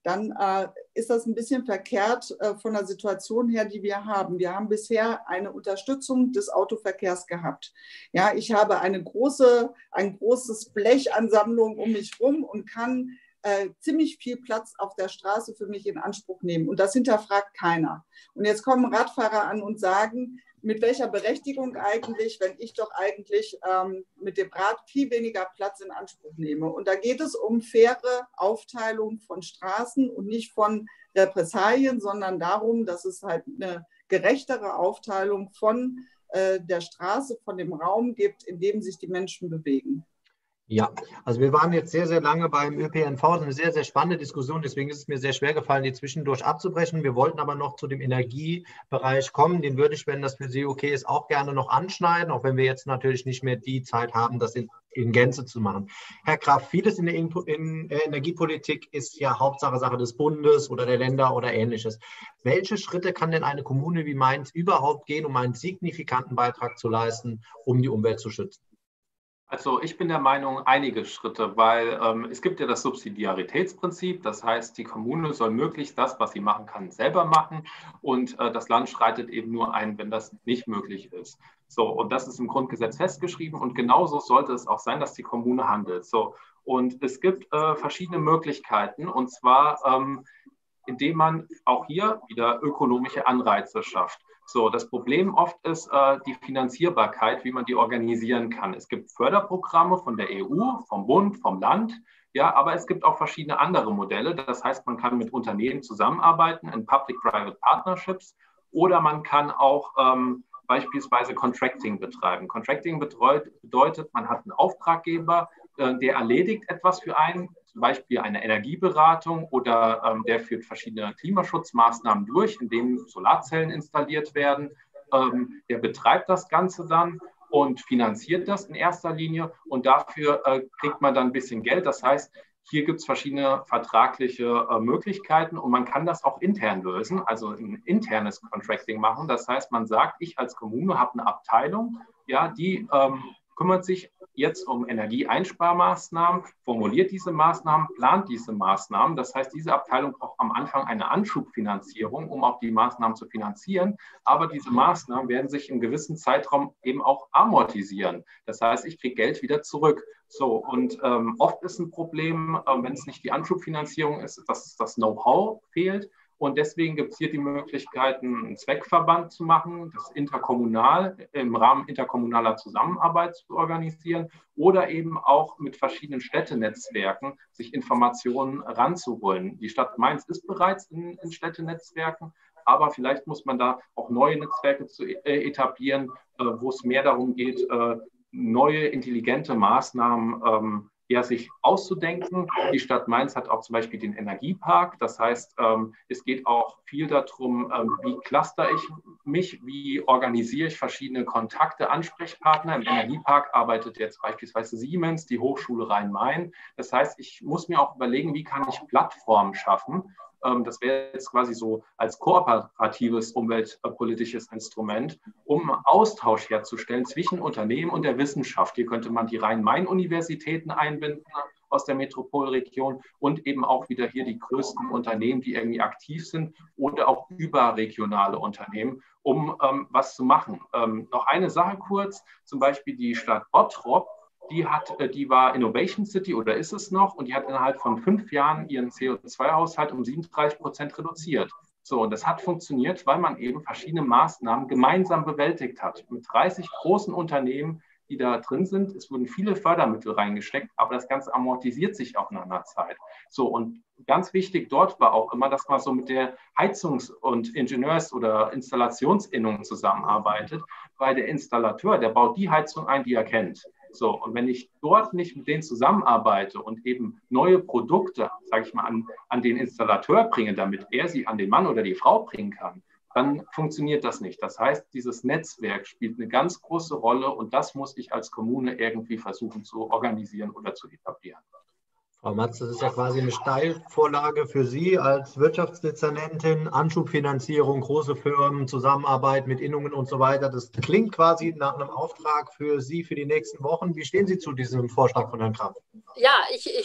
dann äh, ist das ein bisschen verkehrt äh, von der Situation her, die wir haben. Wir haben bisher eine Unterstützung des Autoverkehrs gehabt. Ja, ich habe eine große, ein großes Blechansammlung um mich rum und kann äh, ziemlich viel Platz auf der Straße für mich in Anspruch nehmen. Und das hinterfragt keiner. Und jetzt kommen Radfahrer an und sagen, mit welcher Berechtigung eigentlich, wenn ich doch eigentlich ähm, mit dem Rad viel weniger Platz in Anspruch nehme. Und da geht es um faire Aufteilung von Straßen und nicht von Repressalien, sondern darum, dass es halt eine gerechtere Aufteilung von äh, der Straße, von dem Raum gibt, in dem sich die Menschen bewegen. Ja, also wir waren jetzt sehr, sehr lange beim Ö P N V. Das ist eine sehr, sehr spannende Diskussion. Deswegen ist es mir sehr schwer gefallen, die zwischendurch abzubrechen. Wir wollten aber noch zu dem Energiebereich kommen. Den würde ich, wenn das für Sie okay ist, auch gerne noch anschneiden, auch wenn wir jetzt natürlich nicht mehr die Zeit haben, das in, in Gänze zu machen. Herr Graf, vieles in der in, in Energiepolitik ist ja Hauptsache Sache des Bundes oder der Länder oder Ähnliches. Welche Schritte kann denn eine Kommune wie Mainz überhaupt gehen, um einen signifikanten Beitrag zu leisten, um die Umwelt zu schützen? Also ich bin der Meinung, einige Schritte, weil ähm, es gibt ja das Subsidiaritätsprinzip, das heißt, die Kommune soll möglichst das, was sie machen kann, selber machen und äh, das Land schreitet eben nur ein, wenn das nicht möglich ist. So, und das ist im Grundgesetz festgeschrieben und genauso sollte es auch sein, dass die Kommune handelt. So, und es gibt äh, verschiedene Möglichkeiten und zwar, ähm, indem man auch hier wieder ökonomische Anreize schafft. So, das Problem oft ist äh, die Finanzierbarkeit, wie man die organisieren kann. Es gibt Förderprogramme von der E U, vom Bund, vom Land, ja, aber es gibt auch verschiedene andere Modelle. Das heißt, man kann mit Unternehmen zusammenarbeiten in Public-Private Partnerships oder man kann auch ähm, beispielsweise Contracting betreiben. Contracting betreut, bedeutet, man hat einen Auftraggeber, äh, der erledigt etwas für einen, zum Beispiel eine Energieberatung oder ähm, der führt verschiedene Klimaschutzmaßnahmen durch, indem Solarzellen installiert werden. Ähm, der betreibt das Ganze dann und finanziert das in erster Linie und dafür äh, kriegt man dann ein bisschen Geld. Das heißt, hier gibt es verschiedene vertragliche äh, Möglichkeiten und man kann das auch intern lösen, also ein internes Contracting machen. Das heißt, man sagt, ich als Kommune habe eine Abteilung, ja, die ähm, kümmert sich jetzt um Energieeinsparmaßnahmen, formuliert diese Maßnahmen, plant diese Maßnahmen. Das heißt, diese Abteilung braucht am Anfang eine Anschubfinanzierung, um auch die Maßnahmen zu finanzieren. Aber diese Maßnahmen werden sich im gewissen Zeitraum eben auch amortisieren. Das heißt, ich kriege Geld wieder zurück. So, und ähm, oft ist ein Problem, äh, wenn es nicht die Anschubfinanzierung ist, dass das Know-how fehlt. Und deswegen gibt es hier die Möglichkeiten, einen Zweckverband zu machen, das interkommunal im Rahmen interkommunaler Zusammenarbeit zu organisieren oder eben auch mit verschiedenen Städtenetzwerken sich Informationen ranzuholen. Die Stadt Mainz ist bereits in, in Städtenetzwerken, aber vielleicht muss man da auch neue Netzwerke zu äh, etablieren, äh, wo es mehr darum geht, äh, neue intelligente Maßnahmen ähm, ja, sich auszudenken. Die Stadt Mainz hat auch zum Beispiel den Energiepark. Das heißt, ähm, es geht auch viel darum, ähm, wie cluster ich mich, wie organisiere ich verschiedene Kontakte, Ansprechpartner. Im Energiepark arbeitet jetzt beispielsweise Siemens, die Hochschule Rhein-Main. Das heißt, ich muss mir auch überlegen, wie kann ich Plattformen schaffen. Ähm, das wäre jetzt quasi so als kooperatives umweltpolitisches Instrument, um Austausch herzustellen zwischen Unternehmen und der Wissenschaft. Hier könnte man die Rhein-Main-Universitäten einbinden aus der Metropolregion und eben auch wieder hier die größten Unternehmen, die irgendwie aktiv sind oder auch überregionale Unternehmen, um ähm, was zu machen. Ähm, noch eine Sache kurz, zum Beispiel die Stadt Bottrop. Die, hat, die war Innovation City oder ist es noch und die hat innerhalb von fünf Jahren ihren C O zwei Haushalt um siebenunddreißig Prozent reduziert. So, und das hat funktioniert, weil man eben verschiedene Maßnahmen gemeinsam bewältigt hat. Mit dreißig großen Unternehmen, die da drin sind. Es wurden viele Fördermittel reingesteckt, aber das Ganze amortisiert sich auch nach einer Zeit. So, und ganz wichtig dort war auch immer, dass man so mit der Heizungs- und Ingenieurs- oder Installationsinnung zusammenarbeitet, weil der Installateur, der baut die Heizung ein, die er kennt. So, und wenn ich dort nicht mit denen zusammenarbeite und eben neue Produkte, sage ich mal, an, an den Installateur bringe, damit er sie an den Mann oder die Frau bringen kann, dann funktioniert das nicht. Das heißt, dieses Netzwerk spielt eine ganz große Rolle und das muss ich als Kommune irgendwie versuchen zu organisieren oder zu etablieren. Frau Matz, das ist ja quasi eine Steilvorlage für Sie als Wirtschaftsdezernentin, Anschubfinanzierung, große Firmen, Zusammenarbeit mit Innungen und so weiter. Das klingt quasi nach einem Auftrag für Sie für die nächsten Wochen. Wie stehen Sie zu diesem Vorschlag von Herrn Graf? Ja, ich, ich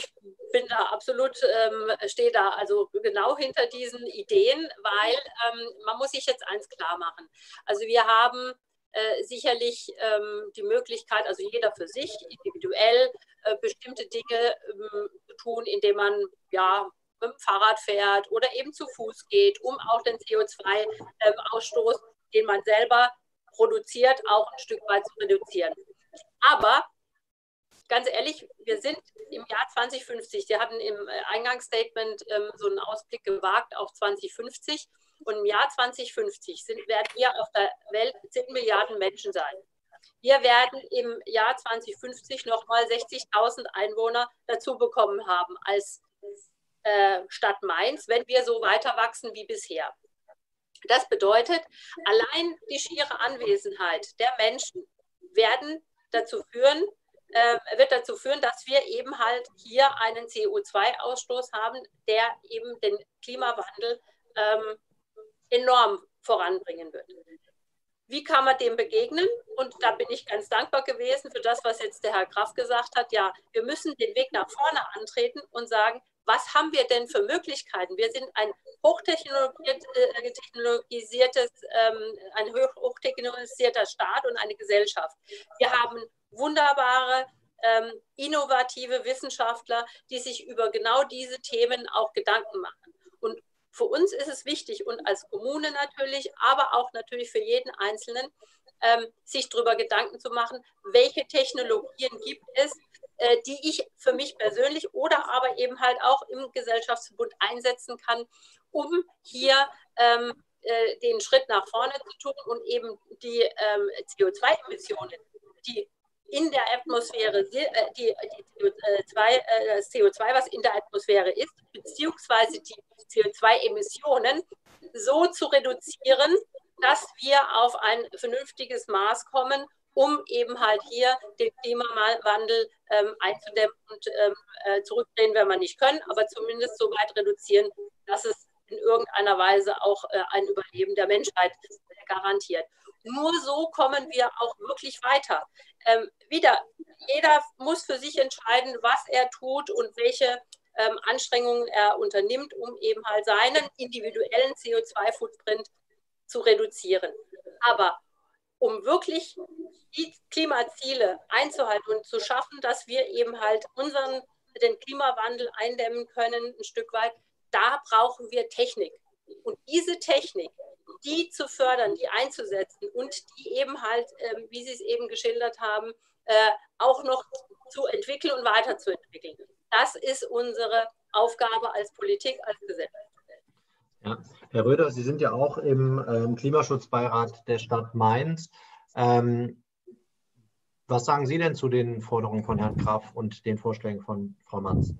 bin da absolut, ähm, stehe da also genau hinter diesen Ideen, weil ähm, man muss sich jetzt eins klar machen. Also wir haben äh, sicherlich ähm, die Möglichkeit, also jeder für sich individuell äh, bestimmte Dinge ähm, zu tun, indem man ja mit dem Fahrrad fährt oder eben zu Fuß geht, um auch den C O zwei Ausstoß, ähm, den man selber produziert, auch ein Stück weit zu reduzieren. Aber ganz ehrlich, wir sind im Jahr zwanzig fünfzig. Sie hatten im Eingangsstatement ähm, so einen Ausblick gewagt auf zwanzig fünfzig. Und im Jahr zwanzig fünfzig sind, werden wir auf der Welt zehn Milliarden Menschen sein. Wir werden im Jahr zwanzig fünfzig nochmal sechzigtausend Einwohner dazu bekommen haben als äh, Stadt Mainz, wenn wir so weiter wachsen wie bisher. Das bedeutet, allein die schiere Anwesenheit der Menschen werden dazu führen, äh, wird dazu führen, dass wir eben halt hier einen C O zwei Ausstoß haben, der eben den Klimawandel ähm, enorm voranbringen wird. Wie kann man dem begegnen? Und da bin ich ganz dankbar gewesen für das, was jetzt der Herr Graf gesagt hat. Ja, wir müssen den Weg nach vorne antreten und sagen, was haben wir denn für Möglichkeiten? Wir sind ein hochtechnologisiertes, ähm, ein hochtechnologisierter Staat und eine Gesellschaft. Wir haben wunderbare, ähm, innovative Wissenschaftler, die sich über genau diese Themen auch Gedanken machen. Und für uns ist es wichtig und als Kommune natürlich, aber auch natürlich für jeden Einzelnen, ähm, sich darüber Gedanken zu machen, welche Technologien gibt es, äh, die ich für mich persönlich oder aber eben halt auch im Gesellschaftsverbund einsetzen kann, um hier ähm, äh, den Schritt nach vorne zu tun und eben die ähm, C O zwei Emissionen, die in der Atmosphäre, die, die, die zwei, das C O zwei, was in der Atmosphäre ist, beziehungsweise die C O zwei Emissionen so zu reduzieren, dass wir auf ein vernünftiges Maß kommen, um eben halt hier den Klimawandel ähm, einzudämmen und ähm, äh, zurückdrehen, wenn wir nicht können, aber zumindest so weit reduzieren, dass es in irgendeiner Weise auch äh, ein Überleben der Menschheit garantiert. Nur so kommen wir auch wirklich weiter. Ähm, wieder, jeder muss für sich entscheiden, was er tut und welche ähm, Anstrengungen er unternimmt, um eben halt seinen individuellen C O zwei Footprint zu reduzieren. Aber um wirklich die Klimaziele einzuhalten und zu schaffen, dass wir eben halt unseren, den Klimawandel eindämmen können, ein Stück weit, da brauchen wir Technik. Und diese Technik, die zu fördern, die einzusetzen und die eben halt, äh, wie Sie es eben geschildert haben, äh, auch noch zu entwickeln und weiterzuentwickeln. Das ist unsere Aufgabe als Politik, als Gesellschaft. Ja. Herr Röder, Sie sind ja auch im ähm, Klimaschutzbeirat der Stadt Mainz. Ähm, was sagen Sie denn zu den Forderungen von Herrn Graf und den Vorschlägen von Frau Manz?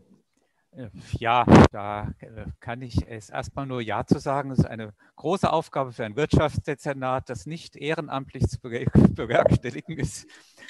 Ja, da kann ich es erstmal nur Ja zu sagen. Es ist eine große Aufgabe für ein Wirtschaftsdezernat, das nicht ehrenamtlich zu bewerkstelligen ist.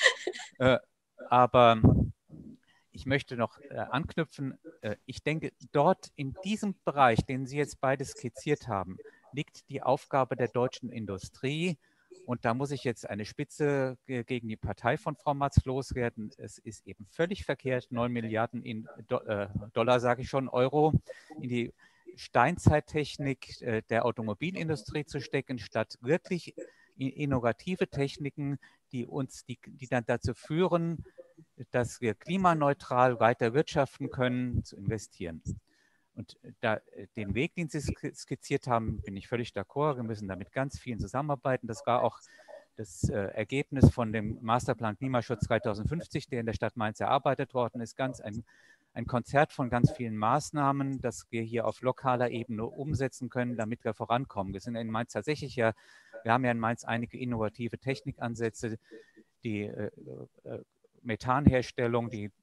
Aber ich möchte noch anknüpfen. Ich denke, dort in diesem Bereich, den Sie jetzt beide skizziert haben, liegt die Aufgabe der deutschen Industrie. Und da muss ich jetzt eine Spitze gegen die Partei von Frau Matz loswerden. Es ist eben völlig verkehrt, neun Milliarden in Do äh, Dollar, sage ich schon, Euro, in die Steinzeittechnik äh, der Automobilindustrie zu stecken, statt wirklich innovative Techniken, die uns, die, die dann dazu führen, dass wir klimaneutral weiter wirtschaften können, zu investieren. Und da, den Weg, den Sie skizziert haben, bin ich völlig d'accord. Wir müssen da mit ganz vielen zusammenarbeiten. Das war auch das äh, Ergebnis von dem Masterplan Klimaschutz zweitausendfünfzig, der in der Stadt Mainz erarbeitet worden ist. Ganz ein, ein Konzert von ganz vielen Maßnahmen, das wir hier auf lokaler Ebene umsetzen können, damit wir vorankommen. Wir sind in Mainz tatsächlich ja, wir haben ja in Mainz einige innovative Technikansätze, die äh, äh, Methanherstellung, die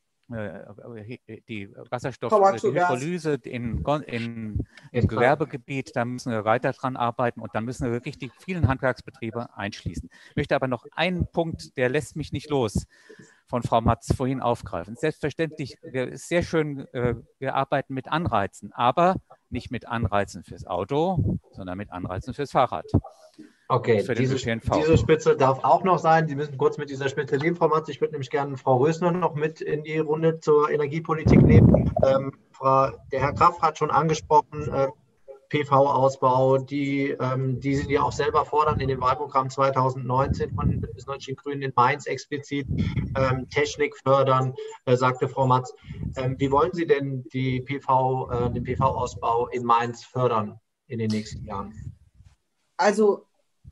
die Wasserstoffhydrolyse in, in, im Gewerbegebiet, da müssen wir weiter dran arbeiten und dann müssen wir wirklich die vielen Handwerksbetriebe einschließen. Ich möchte aber noch einen Punkt, der lässt mich nicht los, von Frau Matz vorhin aufgreifen. Selbstverständlich, wir, ist sehr schön, wir arbeiten mit Anreizen, aber nicht mit Anreizen fürs Auto, sondern mit Anreizen fürs Fahrrad. Okay, für den diese, ÖPNV. diese Spitze darf auch noch sein. Sie müssen kurz mit dieser Spitze leben, Frau Matz. Ich würde nämlich gerne Frau Rösner noch mit in die Runde zur Energiepolitik nehmen. Ähm, Frau, der Herr Graf hat schon angesprochen, äh, P V-Ausbau, die, ähm, die Sie ja auch selber fordern in dem Wahlprogramm zweitausendneunzehn von den Bündnis Grünen in Mainz explizit, ähm, Technik fördern, äh, sagte Frau Matz. Ähm, wie wollen Sie denn die P V, äh, den P V-Ausbau in Mainz fördern in den nächsten Jahren? Also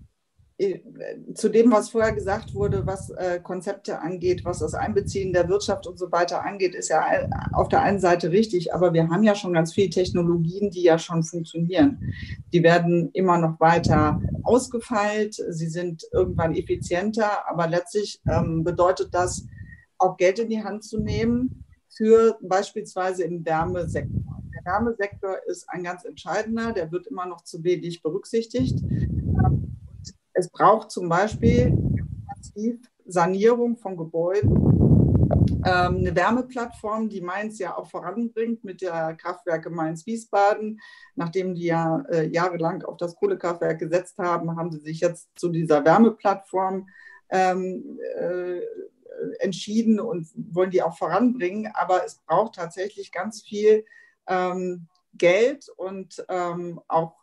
zu dem, was vorher gesagt wurde, was äh, Konzepte angeht, was das Einbeziehen der Wirtschaft und so weiter angeht, ist ja auf der einen Seite richtig, aber wir haben ja schon ganz viele Technologien, die ja schon funktionieren. Die werden immer noch weiter ausgefeilt, sie sind irgendwann effizienter, aber letztlich ähm, bedeutet das, auch Geld in die Hand zu nehmen für beispielsweise im Wärmesektor. Der Wärmesektor ist ein ganz entscheidender, der wird immer noch zu wenig berücksichtigt. Es braucht zum Beispiel massiv Sanierung von Gebäuden, ähm, eine Wärmeplattform, die Mainz ja auch voranbringt mit der Kraftwerke Mainz-Wiesbaden. Nachdem die ja äh, jahrelang auf das Kohlekraftwerk gesetzt haben, haben sie sich jetzt zu dieser Wärmeplattform ähm, äh, entschieden und wollen die auch voranbringen. Aber es braucht tatsächlich ganz viel ähm, Geld und ähm, auch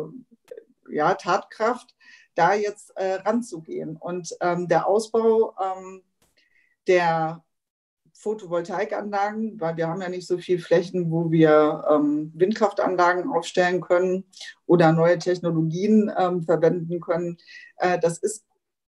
äh, ja, Tatkraft, da jetzt äh, ranzugehen. Und ähm, der Ausbau ähm, der Photovoltaikanlagen, weil wir haben ja nicht so viele Flächen, wo wir ähm, Windkraftanlagen aufstellen können oder neue Technologien ähm, verwenden können. Äh, das ist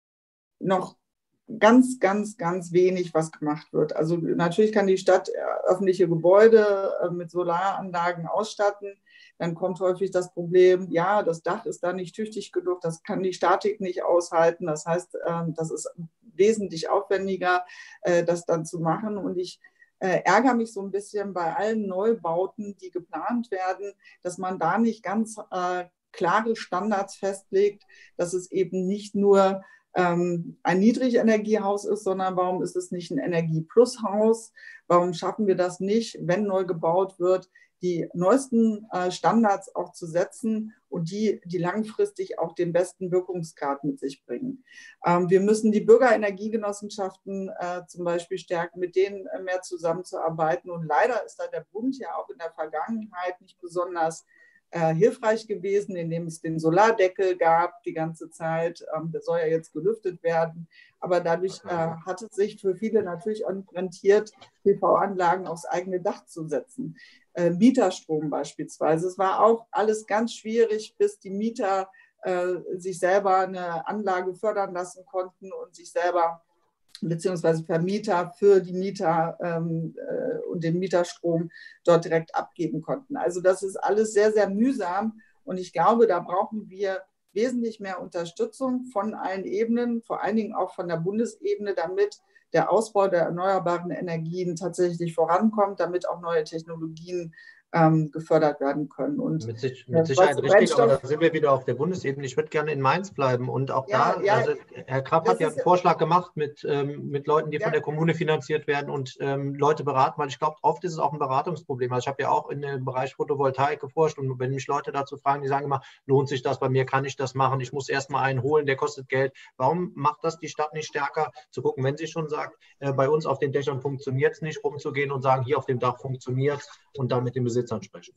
noch ganz, ganz, ganz wenig, was gemacht wird. Also natürlich kann die Stadt äh, öffentliche Gebäude äh, mit Solaranlagen ausstatten. Dann kommt häufig das Problem, ja, das Dach ist da nicht tüchtig genug, das kann die Statik nicht aushalten. Das heißt, das ist wesentlich aufwendiger, das dann zu machen. Und ich ärgere mich so ein bisschen bei allen Neubauten, die geplant werden, dass man da nicht ganz klare Standards festlegt, dass es eben nicht nur ein Niedrigenergiehaus ist, sondern warum ist es nicht ein Energie-Plus-Haus? Warum schaffen wir das nicht, wenn neu gebaut wird, die neuesten Standards auch zu setzen und die, die langfristig auch den besten Wirkungsgrad mit sich bringen. Wir müssen die Bürgerenergiegenossenschaften zum Beispiel stärken, mit denen mehr zusammenzuarbeiten. Und leider ist da der Bund ja auch in der Vergangenheit nicht besonders hilfreich gewesen, indem es den Solardeckel gab die ganze Zeit. Der soll ja jetzt gelüftet werden. Aber dadurch äh, hat es sich für viele natürlich auch nicht rentiert, P V-Anlagen aufs eigene Dach zu setzen. Äh, Mieterstrom beispielsweise. Es war auch alles ganz schwierig, bis die Mieter äh, sich selber eine Anlage fördern lassen konnten und sich selber beziehungsweise Vermieter für die Mieter ähm, äh, und den Mieterstrom dort direkt abgeben konnten. Also das ist alles sehr, sehr mühsam und ich glaube, da brauchen wir wesentlich mehr Unterstützung von allen Ebenen, vor allen Dingen auch von der Bundesebene, damit der Ausbau der erneuerbaren Energien tatsächlich vorankommt, damit auch neue Technologien ähm, gefördert werden können. Und mit, sich, mit Sicherheit richtig, aber da sind wir wieder auf der Bundesebene. Ich würde gerne in Mainz bleiben und auch ja, da, ja, also Herr Kraft hat ja einen Vorschlag gemacht mit, ähm, mit Leuten, die ja. von der Kommune finanziert werden und ähm, Leute beraten, weil ich glaube, oft ist es auch ein Beratungsproblem. Also ich habe ja auch in dem Bereich Photovoltaik geforscht und wenn mich Leute dazu fragen, die sagen immer, lohnt sich das bei mir, kann ich das machen, ich muss erst mal einen holen, der kostet Geld. Warum macht das die Stadt nicht stärker, zu gucken, wenn sie schon sagt, äh, bei uns auf den Dächern funktioniert es nicht, rumzugehen und sagen, hier auf dem Dach funktioniert es und dann mit den Besitzern sprechen?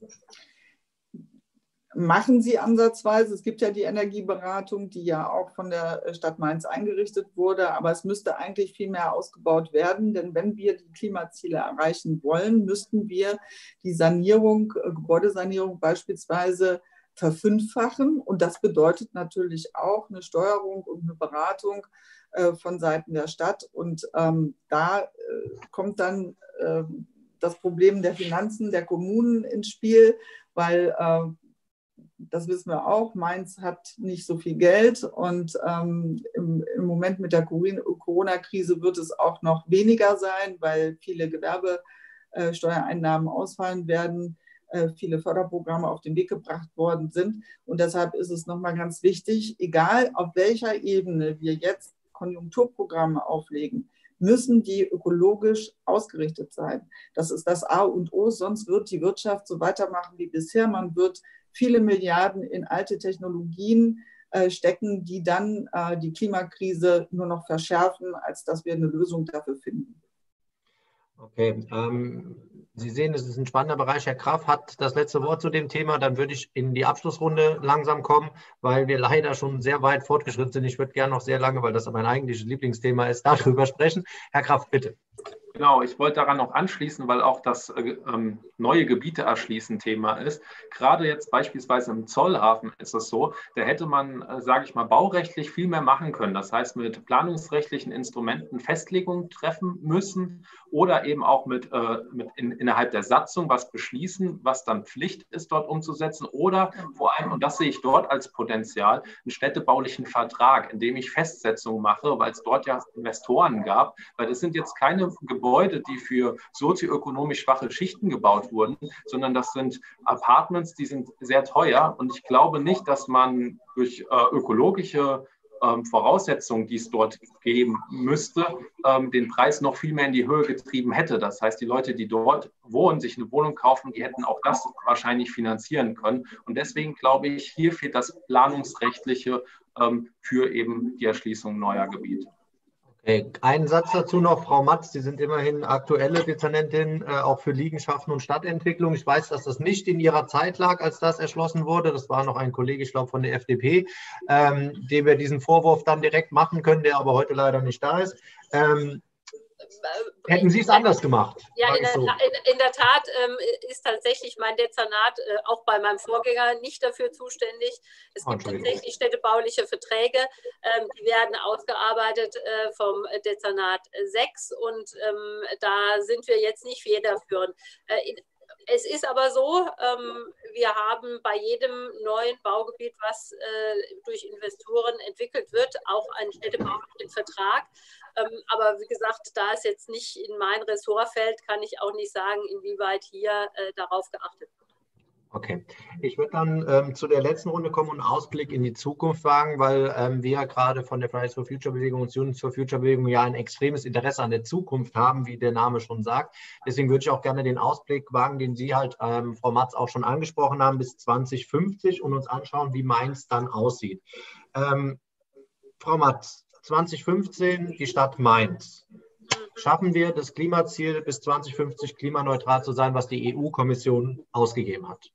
Machen sie ansatzweise. Es gibt ja die Energieberatung, die ja auch von der Stadt Mainz eingerichtet wurde, aber es müsste eigentlich viel mehr ausgebaut werden, denn wenn wir die Klimaziele erreichen wollen, müssten wir die Sanierung, Gebäudesanierung beispielsweise verfünffachen und das bedeutet natürlich auch eine Steuerung und eine Beratung äh, von Seiten der Stadt und ähm, da äh, kommt dann äh, das Problem der Finanzen der Kommunen ins Spiel, weil äh, das wissen wir auch, Mainz hat nicht so viel Geld und ähm, im, im Moment mit der Corona-Krise wird es auch noch weniger sein, weil viele Gewerbesteuereinnahmen ausfallen werden, äh, viele Förderprogramme auf den Weg gebracht worden sind und deshalb ist es nochmal ganz wichtig, egal auf welcher Ebene wir jetzt Konjunkturprogramme auflegen, müssen die ökologisch ausgerichtet sein. Das ist das A und O, sonst wird die Wirtschaft so weitermachen wie bisher. Man wird viele Milliarden in alte Technologien äh, stecken, die dann äh, die Klimakrise nur noch verschärfen, als dass wir eine Lösung dafür finden. Okay, ähm, Sie sehen, es ist ein spannender Bereich. Herr Graf hat das letzte Wort zu dem Thema. Dann würde ich in die Abschlussrunde langsam kommen, weil wir leider schon sehr weit fortgeschritten sind. Ich würde gerne noch sehr lange, weil das mein eigentliches Lieblingsthema ist, darüber sprechen. Herr Graf, bitte. Genau, ich wollte daran noch anschließen, weil auch das äh, ähm, neue Gebiete erschließen Thema ist. Gerade jetzt beispielsweise im Zollhafen ist es so, da hätte man, äh, sage ich mal, baurechtlich viel mehr machen können. Das heißt, mit planungsrechtlichen Instrumenten Festlegungen treffen müssen oder eben auch mit, äh, mit in, innerhalb der Satzung was beschließen, was dann Pflicht ist, dort umzusetzen. Oder vor allem, und das sehe ich dort als Potenzial, einen städtebaulichen Vertrag, in dem ich Festsetzungen mache, weil es dort ja Investoren gab, weil das sind jetzt keine Gebäude, Gebäude, die für sozioökonomisch schwache Schichten gebaut wurden, sondern das sind Apartments, die sind sehr teuer. Und ich glaube nicht, dass man durch äh, ökologische ähm, Voraussetzungen, die es dort geben müsste, ähm, den Preis noch viel mehr in die Höhe getrieben hätte. Das heißt, die Leute, die dort wohnen, sich eine Wohnung kaufen, die hätten auch das wahrscheinlich finanzieren können. Und deswegen glaube ich, hier fehlt das Planungsrechtliche ähm, für eben die Erschließung neuer Gebiete. Okay. Einen Satz dazu noch, Frau Matz, Sie sind immerhin aktuelle Dezernentin äh, auch für Liegenschaften und Stadtentwicklung. Ich weiß, dass das nicht in Ihrer Zeit lag, als das erschlossen wurde. Das war noch ein Kollege, ich glaube, von der F D P, ähm, dem wir diesen Vorwurf dann direkt machen können, der aber heute leider nicht da ist. Ähm, Hätten Sie es anders gemacht? Ja, in der, so. in, in der Tat ähm, ist tatsächlich mein Dezernat äh, auch bei meinem Vorgänger nicht dafür zuständig. Es gibt tatsächlich städtebauliche Verträge, ähm, die werden ausgearbeitet äh, vom Dezernat sechs und ähm, da sind wir jetzt nicht federführend. Äh, in, Es ist aber so, ähm, wir haben bei jedem neuen Baugebiet, was äh, durch Investoren entwickelt wird, auch einen städtebaulichen Vertrag. Ähm, aber wie gesagt, da es jetzt nicht in mein Ressort fällt, kann ich auch nicht sagen, inwieweit hier äh, darauf geachtet wird. Okay, ich würde dann ähm, zu der letzten Runde kommen und einen Ausblick in die Zukunft wagen, weil ähm, wir ja gerade von der Fridays for Future Bewegung und Students for Future Bewegung ja ein extremes Interesse an der Zukunft haben, wie der Name schon sagt. Deswegen würde ich auch gerne den Ausblick wagen, den Sie halt, ähm, Frau Matz, auch schon angesprochen haben, bis zwanzig fünfzig und uns anschauen, wie Mainz dann aussieht. Ähm, Frau Matz, zwanzig fünfzehn, die Stadt Mainz. Schaffen wir das Klimaziel, bis zwanzig fünfzig klimaneutral zu sein, was die E U-Kommission ausgegeben hat?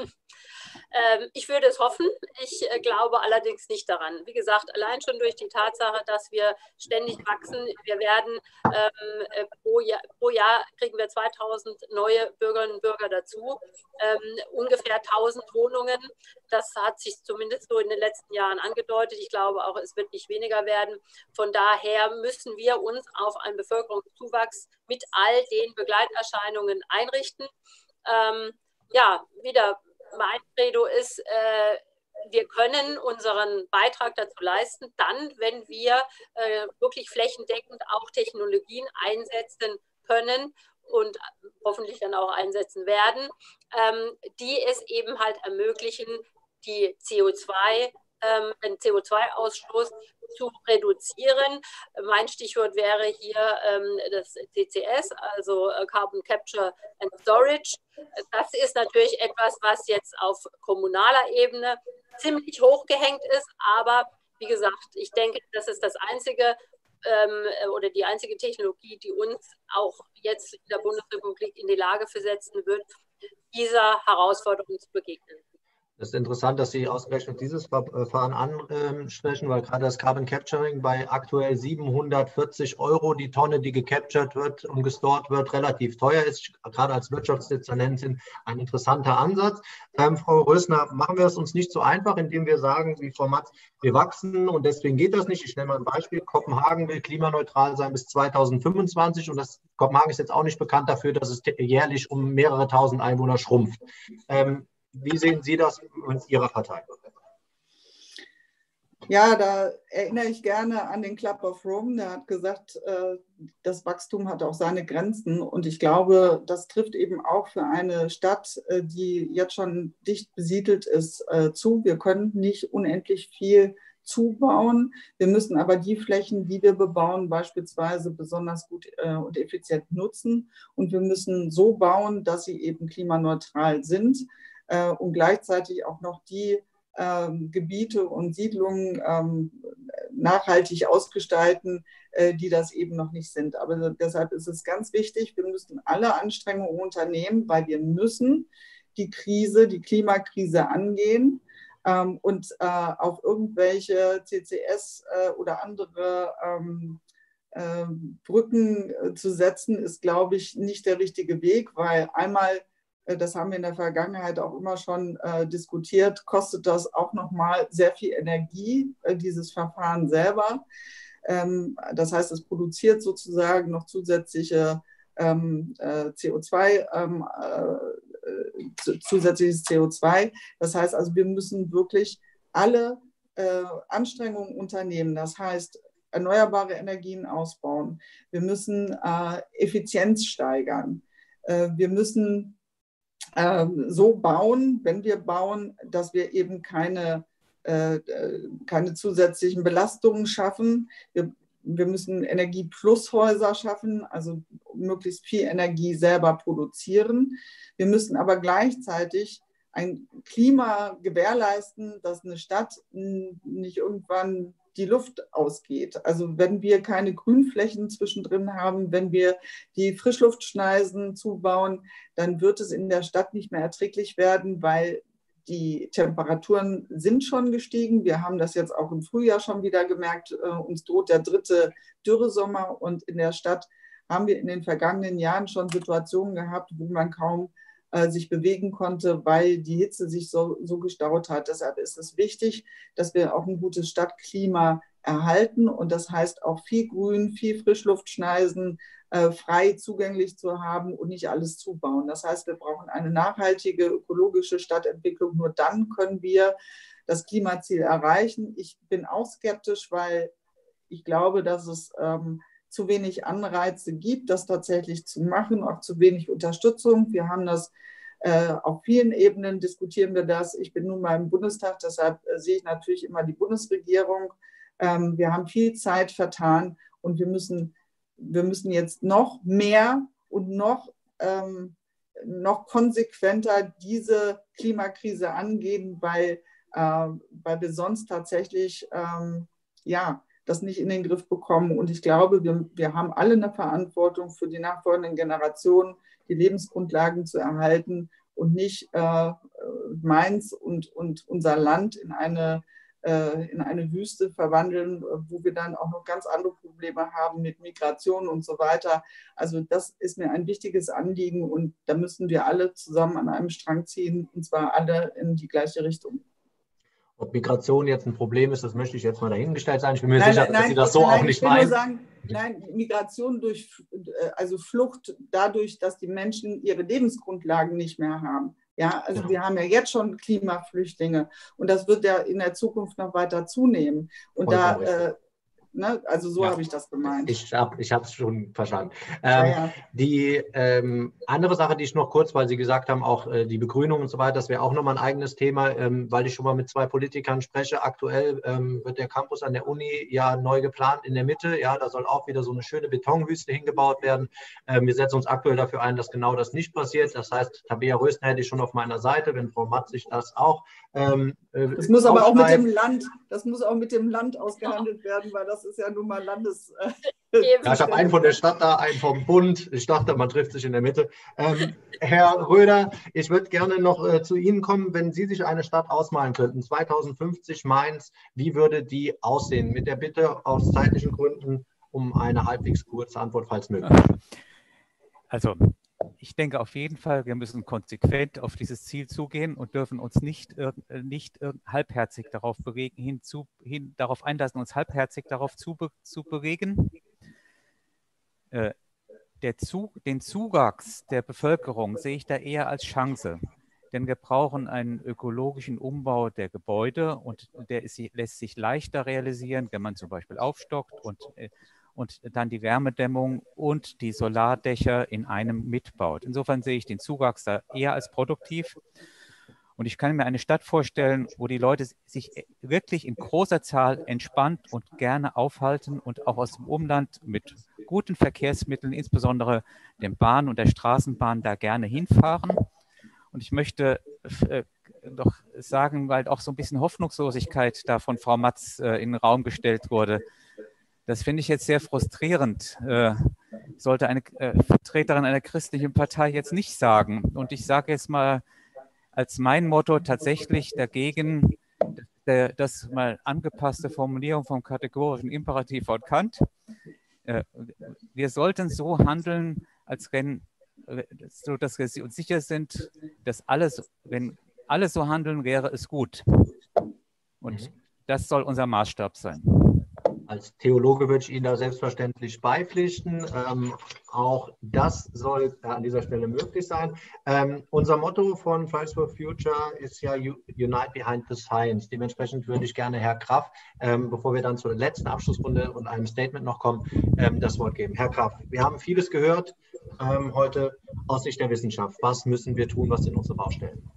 Ich würde es hoffen. Ich glaube allerdings nicht daran. Wie gesagt, allein schon durch die Tatsache, dass wir ständig wachsen. Wir werden ähm, pro, Jahr, pro Jahr kriegen wir zweitausend neue Bürgerinnen und Bürger dazu. Ähm, ungefähr tausend Wohnungen. Das hat sich zumindest so in den letzten Jahren angedeutet. Ich glaube auch, es wird nicht weniger werden. Von daher müssen wir uns auf einen Bevölkerungszuwachs mit all den Begleiterscheinungen einrichten. Ähm, ja, wieder mein Credo ist, äh, wir können unseren Beitrag dazu leisten, dann, wenn wir äh, wirklich flächendeckend auch Technologien einsetzen können und hoffentlich dann auch einsetzen werden, ähm, die es eben halt ermöglichen, die C O zwei, ähm, den C O zwei Ausstoß zu reduzieren. Mein Stichwort wäre hier ähm, das C C S, also Carbon Capture and Storage. Das ist natürlich etwas, was jetzt auf kommunaler Ebene ziemlich hoch gehängt ist, aber wie gesagt, ich denke, das ist das einzige ähm, oder die einzige Technologie, die uns auch jetzt in der Bundesrepublik in die Lage versetzen wird, dieser Herausforderung zu begegnen. Es ist interessant, dass Sie ausgerechnet dieses Verfahren ansprechen, weil gerade das Carbon Capturing bei aktuell siebenhundertvierzig Euro die Tonne, die gecaptured wird und gestored wird, relativ teuer ist. Gerade als Wirtschaftsdezernentin ein interessanter Ansatz. Ähm, Frau Rösner, machen wir es uns nicht so einfach, indem wir sagen, wie Frau Matz, wir wachsen und deswegen geht das nicht. Ich stelle mal ein Beispiel. Kopenhagen will klimaneutral sein bis zweitausendfünfundzwanzig und das Kopenhagen ist jetzt auch nicht bekannt dafür, dass es jährlich um mehrere tausend Einwohner schrumpft. Ähm, Wie sehen Sie das in Ihrer Partei? Ja, da erinnere ich gerne an den Club of Rome. Der hat gesagt, das Wachstum hat auch seine Grenzen. Und ich glaube, das trifft eben auch für eine Stadt, die jetzt schon dicht besiedelt ist, zu. Wir können nicht unendlich viel zubauen. Wir müssen aber die Flächen, die wir bebauen, beispielsweise besonders gut und effizient nutzen. Und wir müssen so bauen, dass sie eben klimaneutral sind. Und gleichzeitig auch noch die ähm, Gebiete und Siedlungen ähm, nachhaltig ausgestalten, äh, die das eben noch nicht sind. Aber deshalb ist es ganz wichtig, wir müssen alle Anstrengungen unternehmen, weil wir müssen die Krise, die Klimakrise angehen. Ähm, und äh, auf irgendwelche C C S äh, oder andere ähm, äh, Brücken äh, zu setzen, ist, glaube ich, nicht der richtige Weg, weil einmal, äh, das haben wir in der Vergangenheit auch immer schon äh, diskutiert, kostet das auch nochmal sehr viel Energie, äh, dieses Verfahren selber. Ähm, das heißt, es produziert sozusagen noch zusätzliche ähm, äh, C O zwei, ähm, äh, zusätzliches C O zwei. Das heißt also, wir müssen wirklich alle äh, Anstrengungen unternehmen. Das heißt, erneuerbare Energien ausbauen. Wir müssen äh, Effizienz steigern. Äh, wir müssen äh, so bauen, wenn wir bauen, dass wir eben keine, äh, keine zusätzlichen Belastungen schaffen. Wir, wir müssen Energie-Plus-Häuser schaffen, also möglichst viel Energie selber produzieren. Wir müssen aber gleichzeitig ein Klima gewährleisten, dass eine Stadt nicht irgendwann die Luft ausgeht. Also wenn wir keine Grünflächen zwischendrin haben, wenn wir die Frischluftschneisen zubauen, dann wird es in der Stadt nicht mehr erträglich werden, weil die Temperaturen sind schon gestiegen. Wir haben das jetzt auch im Frühjahr schon wieder gemerkt. Uns droht der dritte Dürresommer und in der Stadt haben wir in den vergangenen Jahren schon Situationen gehabt, wo man kaum äh, sich bewegen konnte, weil die Hitze sich so, so gestaut hat. Deshalb ist es wichtig, dass wir auch ein gutes Stadtklima erhalten und das heißt auch viel Grün, viel Frischluftschneisen, äh, frei zugänglich zu haben und nicht alles zubauen. Das heißt, wir brauchen eine nachhaltige ökologische Stadtentwicklung. Nur dann können wir das Klimaziel erreichen. Ich bin auch skeptisch, weil ich glaube, dass es ähm, zu wenig Anreize gibt, das tatsächlich zu machen, auch zu wenig Unterstützung. Wir haben das äh, auf vielen Ebenen, diskutieren wir das. Ich bin nun mal im Bundestag, deshalb äh, sehe ich natürlich immer die Bundesregierung. Ähm, wir haben viel Zeit vertan und wir müssen, wir müssen jetzt noch mehr und noch, ähm, noch konsequenter diese Klimakrise angehen, weil, äh, weil wir sonst tatsächlich, ähm, ja, das nicht in den Griff bekommen. Und ich glaube, wir, wir haben alle eine Verantwortung für die nachfolgenden Generationen, die Lebensgrundlagen zu erhalten und nicht äh, Mainz und, und unser Land in eine, äh, in eine Wüste verwandeln, wo wir dann auch noch ganz andere Probleme haben mit Migration und so weiter. Also das ist mir ein wichtiges Anliegen und da müssen wir alle zusammen an einem Strang ziehen, und zwar alle in die gleiche Richtung. Ob Migration jetzt ein Problem ist, das möchte ich jetzt mal dahingestellt sein. Ich bin mir nein, sicher, nein, dass Sie das so nein, auch nicht ich will meinen. Nur sagen, nein, Migration durch, also Flucht dadurch, dass die Menschen ihre Lebensgrundlagen nicht mehr haben. Ja, also genau. Wir haben ja jetzt schon Klimaflüchtlinge und das wird ja in der Zukunft noch weiter zunehmen. Und Vollkommen da, äh, ne, also so ja. habe ich das gemeint. Ich habe ich es schon verstanden. Ähm, ja, ja. Die ähm, andere Sache, die ich noch kurz, weil Sie gesagt haben, auch äh, die Begrünung und so weiter, das wäre auch nochmal ein eigenes Thema, ähm, weil ich schon mal mit zwei Politikern spreche. Aktuell ähm, wird der Campus an der Uni ja neu geplant in der Mitte. Ja, da soll auch wieder so eine schöne Betonwüste hingebaut werden. Ähm, wir setzen uns aktuell dafür ein, dass genau das nicht passiert. Das heißt, Tabea Rösten hätte ich schon auf meiner Seite, wenn Frau Matt sich das auch ähm, Das muss aber auch mit dem Land, das muss auch mit dem Land ausgehandelt werden, weil das ist ja nun mal Landes... Ja, ich habe einen von der Stadt da, einen vom Bund. Ich dachte, man trifft sich in der Mitte. Ähm, Herr Röder, ich würde gerne noch äh, zu Ihnen kommen, wenn Sie sich eine Stadt ausmalen könnten. zweitausendfünfzig Mainz, wie würde die aussehen? Mit der Bitte aus zeitlichen Gründen um eine halbwegs kurze Antwort, falls möglich. Also, ich denke auf jeden Fall, wir müssen konsequent auf dieses Ziel zugehen und dürfen uns nicht, nicht halbherzig darauf bewegen, hinzu, hin, darauf einlassen, uns halbherzig darauf zu, zu bewegen. Äh, der Zug, den Zuwachs der Bevölkerung sehe ich da eher als Chance, denn wir brauchen einen ökologischen Umbau der Gebäude und der ist, lässt sich leichter realisieren, wenn man zum Beispiel aufstockt und äh, und dann die Wärmedämmung und die Solardächer in einem mitbaut. Insofern sehe ich den Zuwachs da eher als produktiv. Und ich kann mir eine Stadt vorstellen, wo die Leute sich wirklich in großer Zahl entspannt und gerne aufhalten und auch aus dem Umland mit guten Verkehrsmitteln, insbesondere der Bahn und der Straßenbahn, da gerne hinfahren. Und ich möchte doch sagen, weil auch so ein bisschen Hoffnungslosigkeit da von Frau Matz äh, in den Raum gestellt wurde. Das finde ich jetzt sehr frustrierend. Äh, sollte eine äh, Vertreterin einer christlichen Partei jetzt nicht sagen. Und ich sage jetzt mal als mein Motto tatsächlich dagegen, der, das mal angepasste Formulierung vom kategorischen Imperativ von Kant. Äh, wir sollten so handeln, als wenn, so dass wir uns sicher sind, dass alles, wenn alle so handeln, wäre es gut. Und mhm. das soll unser Maßstab sein. Als Theologe würde ich Ihnen da selbstverständlich beipflichten. Ähm, auch das soll an dieser Stelle möglich sein. Ähm, unser Motto von Fridays for Future ist ja Unite Behind the Science. Dementsprechend würde ich gerne Herr Graff, ähm, bevor wir dann zur letzten Abschlussrunde und einem Statement noch kommen, ähm, das Wort geben. Herr Graff, wir haben vieles gehört ähm, heute aus Sicht der Wissenschaft. Was müssen wir tun? Was sind unsere Baustellen?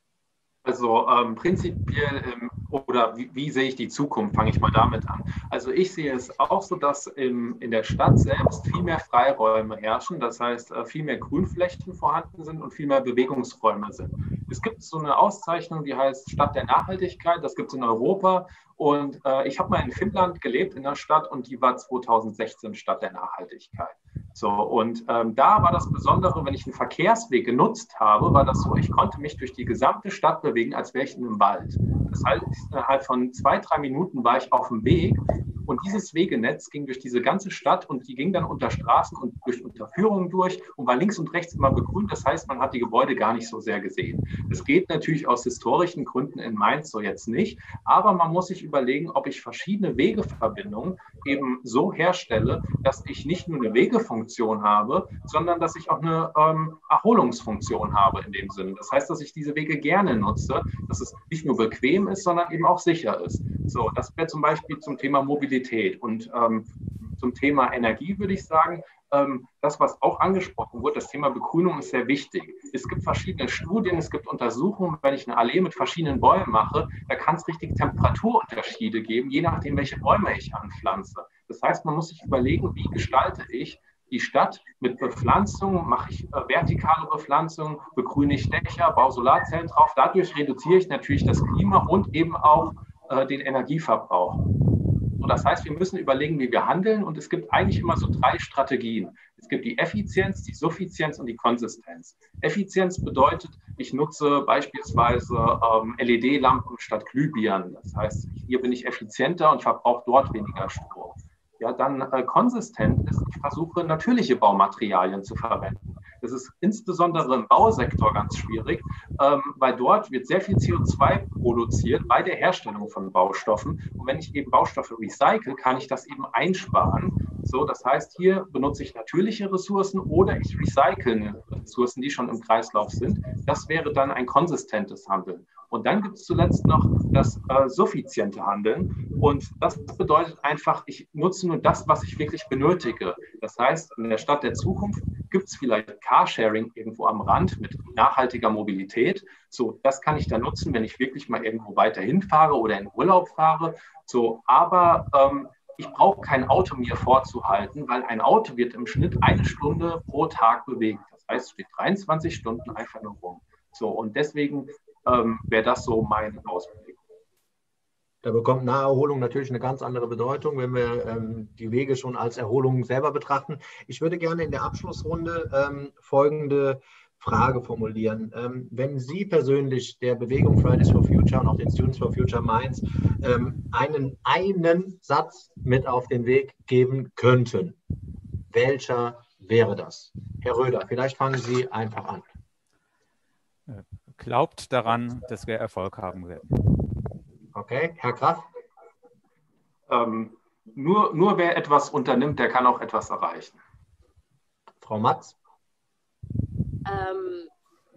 Also ähm, prinzipiell, ähm, oder wie, wie sehe ich die Zukunft, fange ich mal damit an. Also ich sehe es auch so, dass im, in der Stadt selbst viel mehr Freiräume herrschen, das heißt äh, viel mehr Grünflächen vorhanden sind und viel mehr Bewegungsräume sind. Es gibt so eine Auszeichnung, die heißt Stadt der Nachhaltigkeit, das gibt es in Europa. Und äh, ich habe mal in Finnland gelebt, in der Stadt, und die war zweitausendsechzehn Stadt der Nachhaltigkeit. So, und ähm, da war das Besondere, wenn ich einen Verkehrsweg genutzt habe, war das so, ich konnte mich durch die gesamte Stadt bewegen, als wäre ich in einem Wald. Das heißt, innerhalb von zwei, drei Minuten war ich auf dem Weg. Und dieses Wegenetz ging durch diese ganze Stadt und die ging dann unter Straßen und durch Unterführungen durch und war links und rechts immer begrünt. Das heißt, man hat die Gebäude gar nicht so sehr gesehen. Es geht natürlich aus historischen Gründen in Mainz so jetzt nicht, aber man muss sich überlegen, ob ich verschiedene Wegeverbindungen eben so herstelle, dass ich nicht nur eine Wegefunktion habe, sondern dass ich auch eine ähm, Erholungsfunktion habe in dem Sinne. Das heißt, dass ich diese Wege gerne nutze, dass es nicht nur bequem ist, sondern eben auch sicher ist. So, das wäre zum Beispiel zum Thema Mobilität. Und ähm, zum Thema Energie würde ich sagen, ähm, das, was auch angesprochen wurde, das Thema Begrünung ist sehr wichtig. Es gibt verschiedene Studien, es gibt Untersuchungen, wenn ich eine Allee mit verschiedenen Bäumen mache, da kann es richtig Temperaturunterschiede geben, je nachdem, welche Bäume ich anpflanze. Das heißt, man muss sich überlegen, wie gestalte ich die Stadt mit Bepflanzung, mache ich äh, vertikale Bepflanzung, begrüne ich Dächer, baue Solarzellen drauf. Dadurch reduziere ich natürlich das Klima und eben auch äh, den Energieverbrauch. So, das heißt, wir müssen überlegen, wie wir handeln, und es gibt eigentlich immer so drei Strategien. Es gibt die Effizienz, die Suffizienz und die Konsistenz. Effizienz bedeutet, ich nutze beispielsweise ähm, L E D-Lampen statt Glühbirnen. Das heißt, hier bin ich effizienter und verbrauche dort weniger Strom. Ja, dann äh, konsistent ist, ich versuche natürliche Baumaterialien zu verwenden. Das ist insbesondere im Bausektor ganz schwierig, ähm, weil dort wird sehr viel C O zwei produziert bei der Herstellung von Baustoffen. Und wenn ich eben Baustoffe recycle, kann ich das eben einsparen. So, das heißt, hier benutze ich natürliche Ressourcen oder ich recycle Ressourcen, die schon im Kreislauf sind. Das wäre dann ein konsistentes Handeln. Und dann gibt es zuletzt noch das äh, suffiziente Handeln. Und das bedeutet einfach, ich nutze nur das, was ich wirklich benötige. Das heißt, in der Stadt der Zukunft gibt es vielleicht Carsharing irgendwo am Rand mit nachhaltiger Mobilität. So, das kann ich dann nutzen, wenn ich wirklich mal irgendwo weiter hinfahre oder in Urlaub fahre. So, aber ähm, ich brauche kein Auto mir vorzuhalten, weil ein Auto wird im Schnitt eine Stunde pro Tag bewegt. Das heißt, es steht dreiundzwanzig Stunden einfach nur rum. So, und deswegen ähm, wäre das so mein Ausblick. Da bekommt Naherholung natürlich eine ganz andere Bedeutung, wenn wir ähm, die Wege schon als Erholung selber betrachten. Ich würde gerne in der Abschlussrunde ähm, folgende Frage formulieren. Ähm, wenn Sie persönlich der Bewegung Fridays for Future und auch den Students for Future Mainz ähm, einen, einen Satz mit auf den Weg geben könnten, welcher wäre das? Herr Röder, vielleicht fangen Sie einfach an. Glaubt daran, dass wir Erfolg haben werden. Okay, Herr Graff? Ähm, nur, nur wer etwas unternimmt, der kann auch etwas erreichen. Frau Matz? Ähm,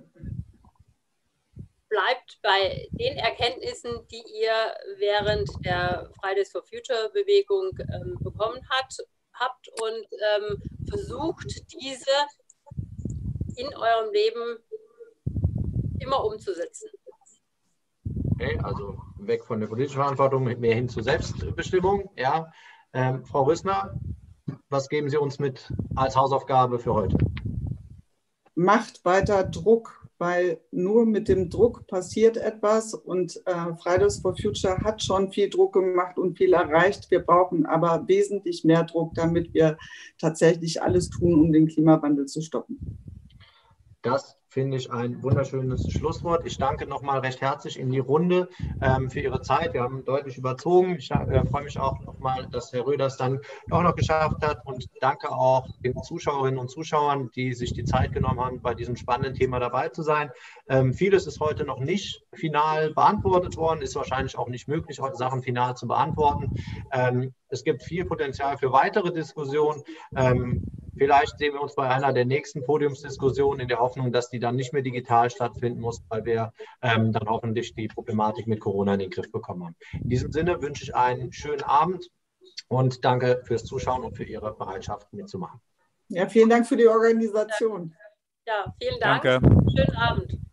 bleibt bei den Erkenntnissen, die ihr während der Fridays for Future Bewegung ähm, bekommen hat, habt und ähm, versucht, diese in eurem Leben immer umzusetzen. Okay, also weg von der politischen Verantwortung, mehr hin zur Selbstbestimmung. Ja. Ähm, Frau Rüssner, was geben Sie uns mit als Hausaufgabe für heute? Macht weiter Druck weil nur mit dem Druck passiert etwas und äh, Fridays for Future hat schon viel Druck gemacht und viel erreicht. Wir brauchen aber wesentlich mehr Druck, damit wir tatsächlich alles tun, um den Klimawandel zu stoppen. Das finde ich ein wunderschönes Schlusswort. Ich danke nochmal recht herzlich in die Runde ähm, für Ihre Zeit. Wir haben deutlich überzogen. Ich äh, freue mich auch nochmal, dass Herr Röders dann auch noch geschafft hat und danke auch den Zuschauerinnen und Zuschauern, die sich die Zeit genommen haben, bei diesem spannenden Thema dabei zu sein. Ähm, vieles ist heute noch nicht final beantwortet worden, ist wahrscheinlich auch nicht möglich, heute Sachen final zu beantworten. Ähm, es gibt viel Potenzial für weitere Diskussionen. Ähm, Vielleicht sehen wir uns bei einer der nächsten Podiumsdiskussionen in der Hoffnung, dass die dann nicht mehr digital stattfinden muss, weil wir ähm, dann hoffentlich die Problematik mit Corona in den Griff bekommen haben. In diesem Sinne wünsche ich einen schönen Abend und danke fürs Zuschauen und für Ihre Bereitschaft mitzumachen. Ja, vielen Dank für die Organisation. Ja, vielen Dank. Danke. Schönen Abend.